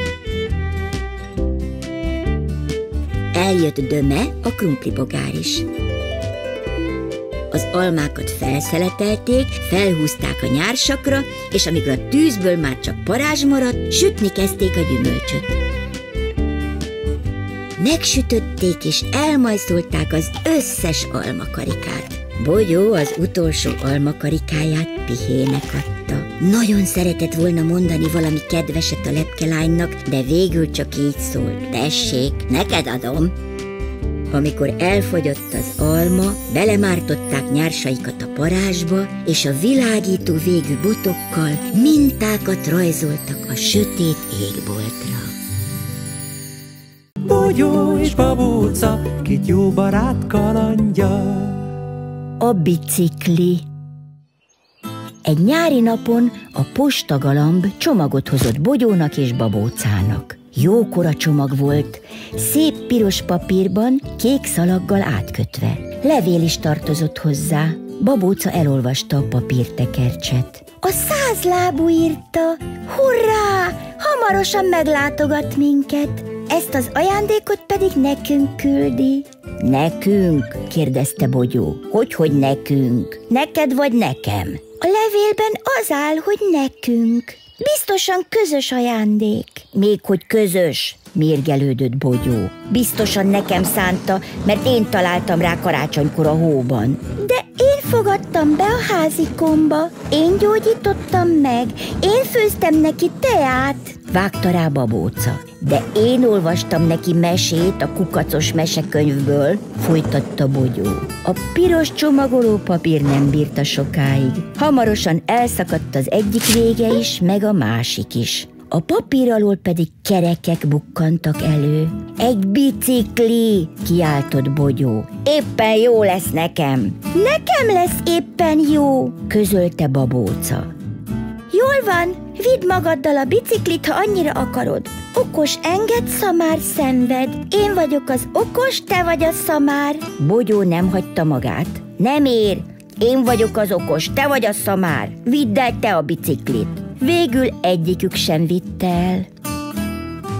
Eljött Döme, a krumplibogár is. Az almákat felszeletelték, felhúzták a nyársakra, és amikor a tűzből már csak parázs maradt, sütni kezdték a gyümölcsöt. Megsütötték és elmajszolták az összes almakarikát. Bogyó az utolsó almakarikáját Pihének adta. Nagyon szeretett volna mondani valami kedveset a lepkelánynak, de végül csak így szólt. Tessék, neked adom! Amikor elfogyott az alma, belemártották nyársaikat a parázsba, és a világító végű botokkal mintákat rajzoltak a sötét égboltra. Bogyó és Babóca, két jó barát kalandja. A bicikli. Egy nyári napon a postagalamb csomagot hozott Bogyónak és Babócának. Jókora csomag volt, szép piros papírban, kék szalaggal átkötve. Levél is tartozott hozzá. Babóca elolvasta a papírtekercset. A százlábú írta, hurrá, hamarosan meglátogat minket. Ezt az ajándékot pedig nekünk küldi. Nekünk? kérdezte Bogyó. Hogyhogy nekünk? Neked vagy nekem? A levélben az áll, hogy nekünk. Biztosan közös ajándék. Még hogy közös, mérgelődött Bogyó. Biztosan nekem szánta, mert én találtam rá karácsonykor a hóban. De én fogadtam be a házikomba, én gyógyítottam meg, én főztem neki teát, vágta rá Babóca. De én olvastam neki mesét a kukacos mesekönyvből, folytatta Bogyó. A piros csomagolópapír nem bírta sokáig. Hamarosan elszakadt az egyik vége is, meg a másik is. A papír alól pedig kerekek bukkantak elő. Egy bicikli, kiáltott Bogyó. Éppen jó lesz nekem. Nekem lesz éppen jó, közölte Babóca. Jól van, vidd magaddal a biciklit, ha annyira akarod. Okos enged, szamár szenved. Én vagyok az okos, te vagy a szamár. Bogyó nem hagyta magát. Nem ér, én vagyok az okos, te vagy a szamár. Vidd el te a biciklit. Végül egyikük sem vitte el.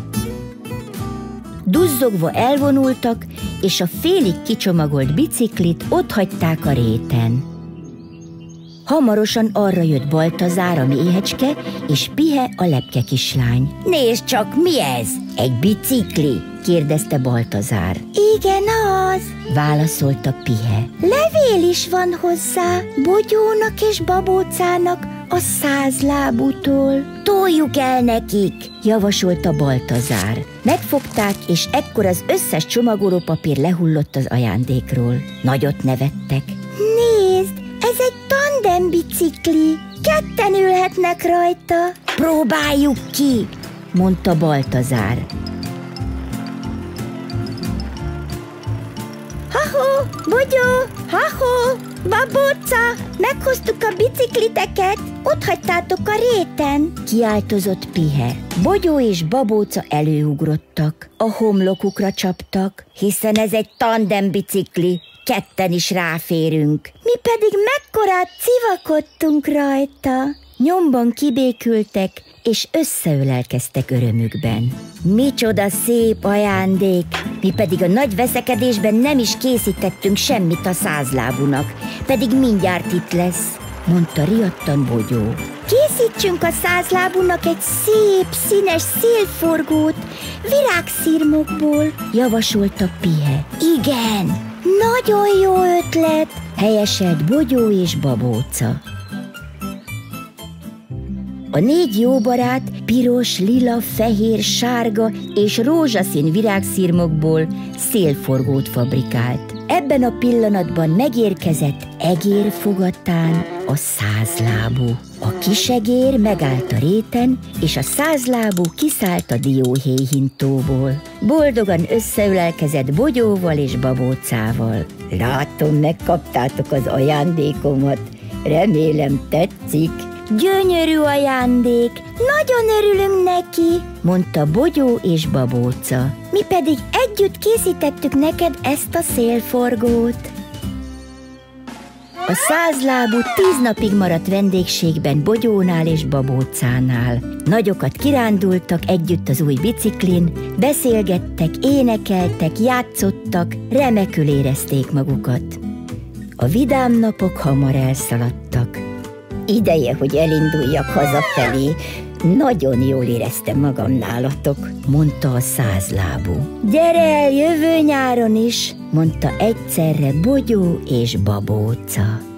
Duzzogva elvonultak, és a félig kicsomagolt biciklit otthagyták a réten. Hamarosan arra jött Baltazár, a méhecske, és Pihe, a lepke kislány. Nézd csak, mi ez? Egy bicikli? kérdezte Baltazár. Igen, az, válaszolta Pihe. Levél is van hozzá, Bogyónak és Babócának a százlábútól. Toljuk el nekik, javasolta Baltazár. Megfogták, és ekkor az összes csomagolópapír lehullott az ajándékról. Nagyot nevettek. Nézd, ez egy tandem bicikli, ketten ülhetnek rajta. Próbáljuk ki, mondta Baltazár. Ha-ho, Bogyó, ha-ho, Babóca, meghoztuk a bicikliteket, ott hagytátok a réten, kiáltozott Pihe. Bogyó és Babóca előugrottak, a homlokukra csaptak, hiszen ez egy tandem bicikli, ketten is ráférünk. Mi pedig mekkorát civakodtunk rajta. Nyomban kibékültek, és összeölelkeztek örömükben. Micsoda szép ajándék! Mi pedig a nagy veszekedésben nem is készítettünk semmit a százlábúnak, pedig mindjárt itt lesz, mondta riadtan Bogyó. Készítsünk a százlábúnak egy szép, színes szélforgót, virágszirmokból, javasolta Pihe. Igen, nagyon jó ötlet, helyeselt Bogyó és Babóca. A négy jó barát piros, lila, fehér, sárga és rózsaszín virágszirmokból szélforgót fabrikált. Ebben a pillanatban megérkezett Egér fogatán a százlábú. A kisegér megállt a réten, és a százlábú kiszállt a dióhéjhintóból. Boldogan összeülelkezett Bogyóval és Babócával. Látom, megkaptátok az ajándékomat. Remélem tetszik. Gyönyörű ajándék, nagyon örülünk neki, mondta Bogyó és Babóca. Mi pedig együtt készítettük neked ezt a szélforgót. A százlábú tíz napig maradt vendégségben Bogyónál és Babócánál. Nagyokat kirándultak együtt az új biciklin, beszélgettek, énekeltek, játszottak, remekül érezték magukat. A vidám napok hamar elszaladtak. Ideje, hogy elinduljak hazafelé. Nagyon jól éreztem magam nálatok, mondta a százlábú. Gyere el jövő nyáron is, mondta egyszerre Bogyó és Babóca.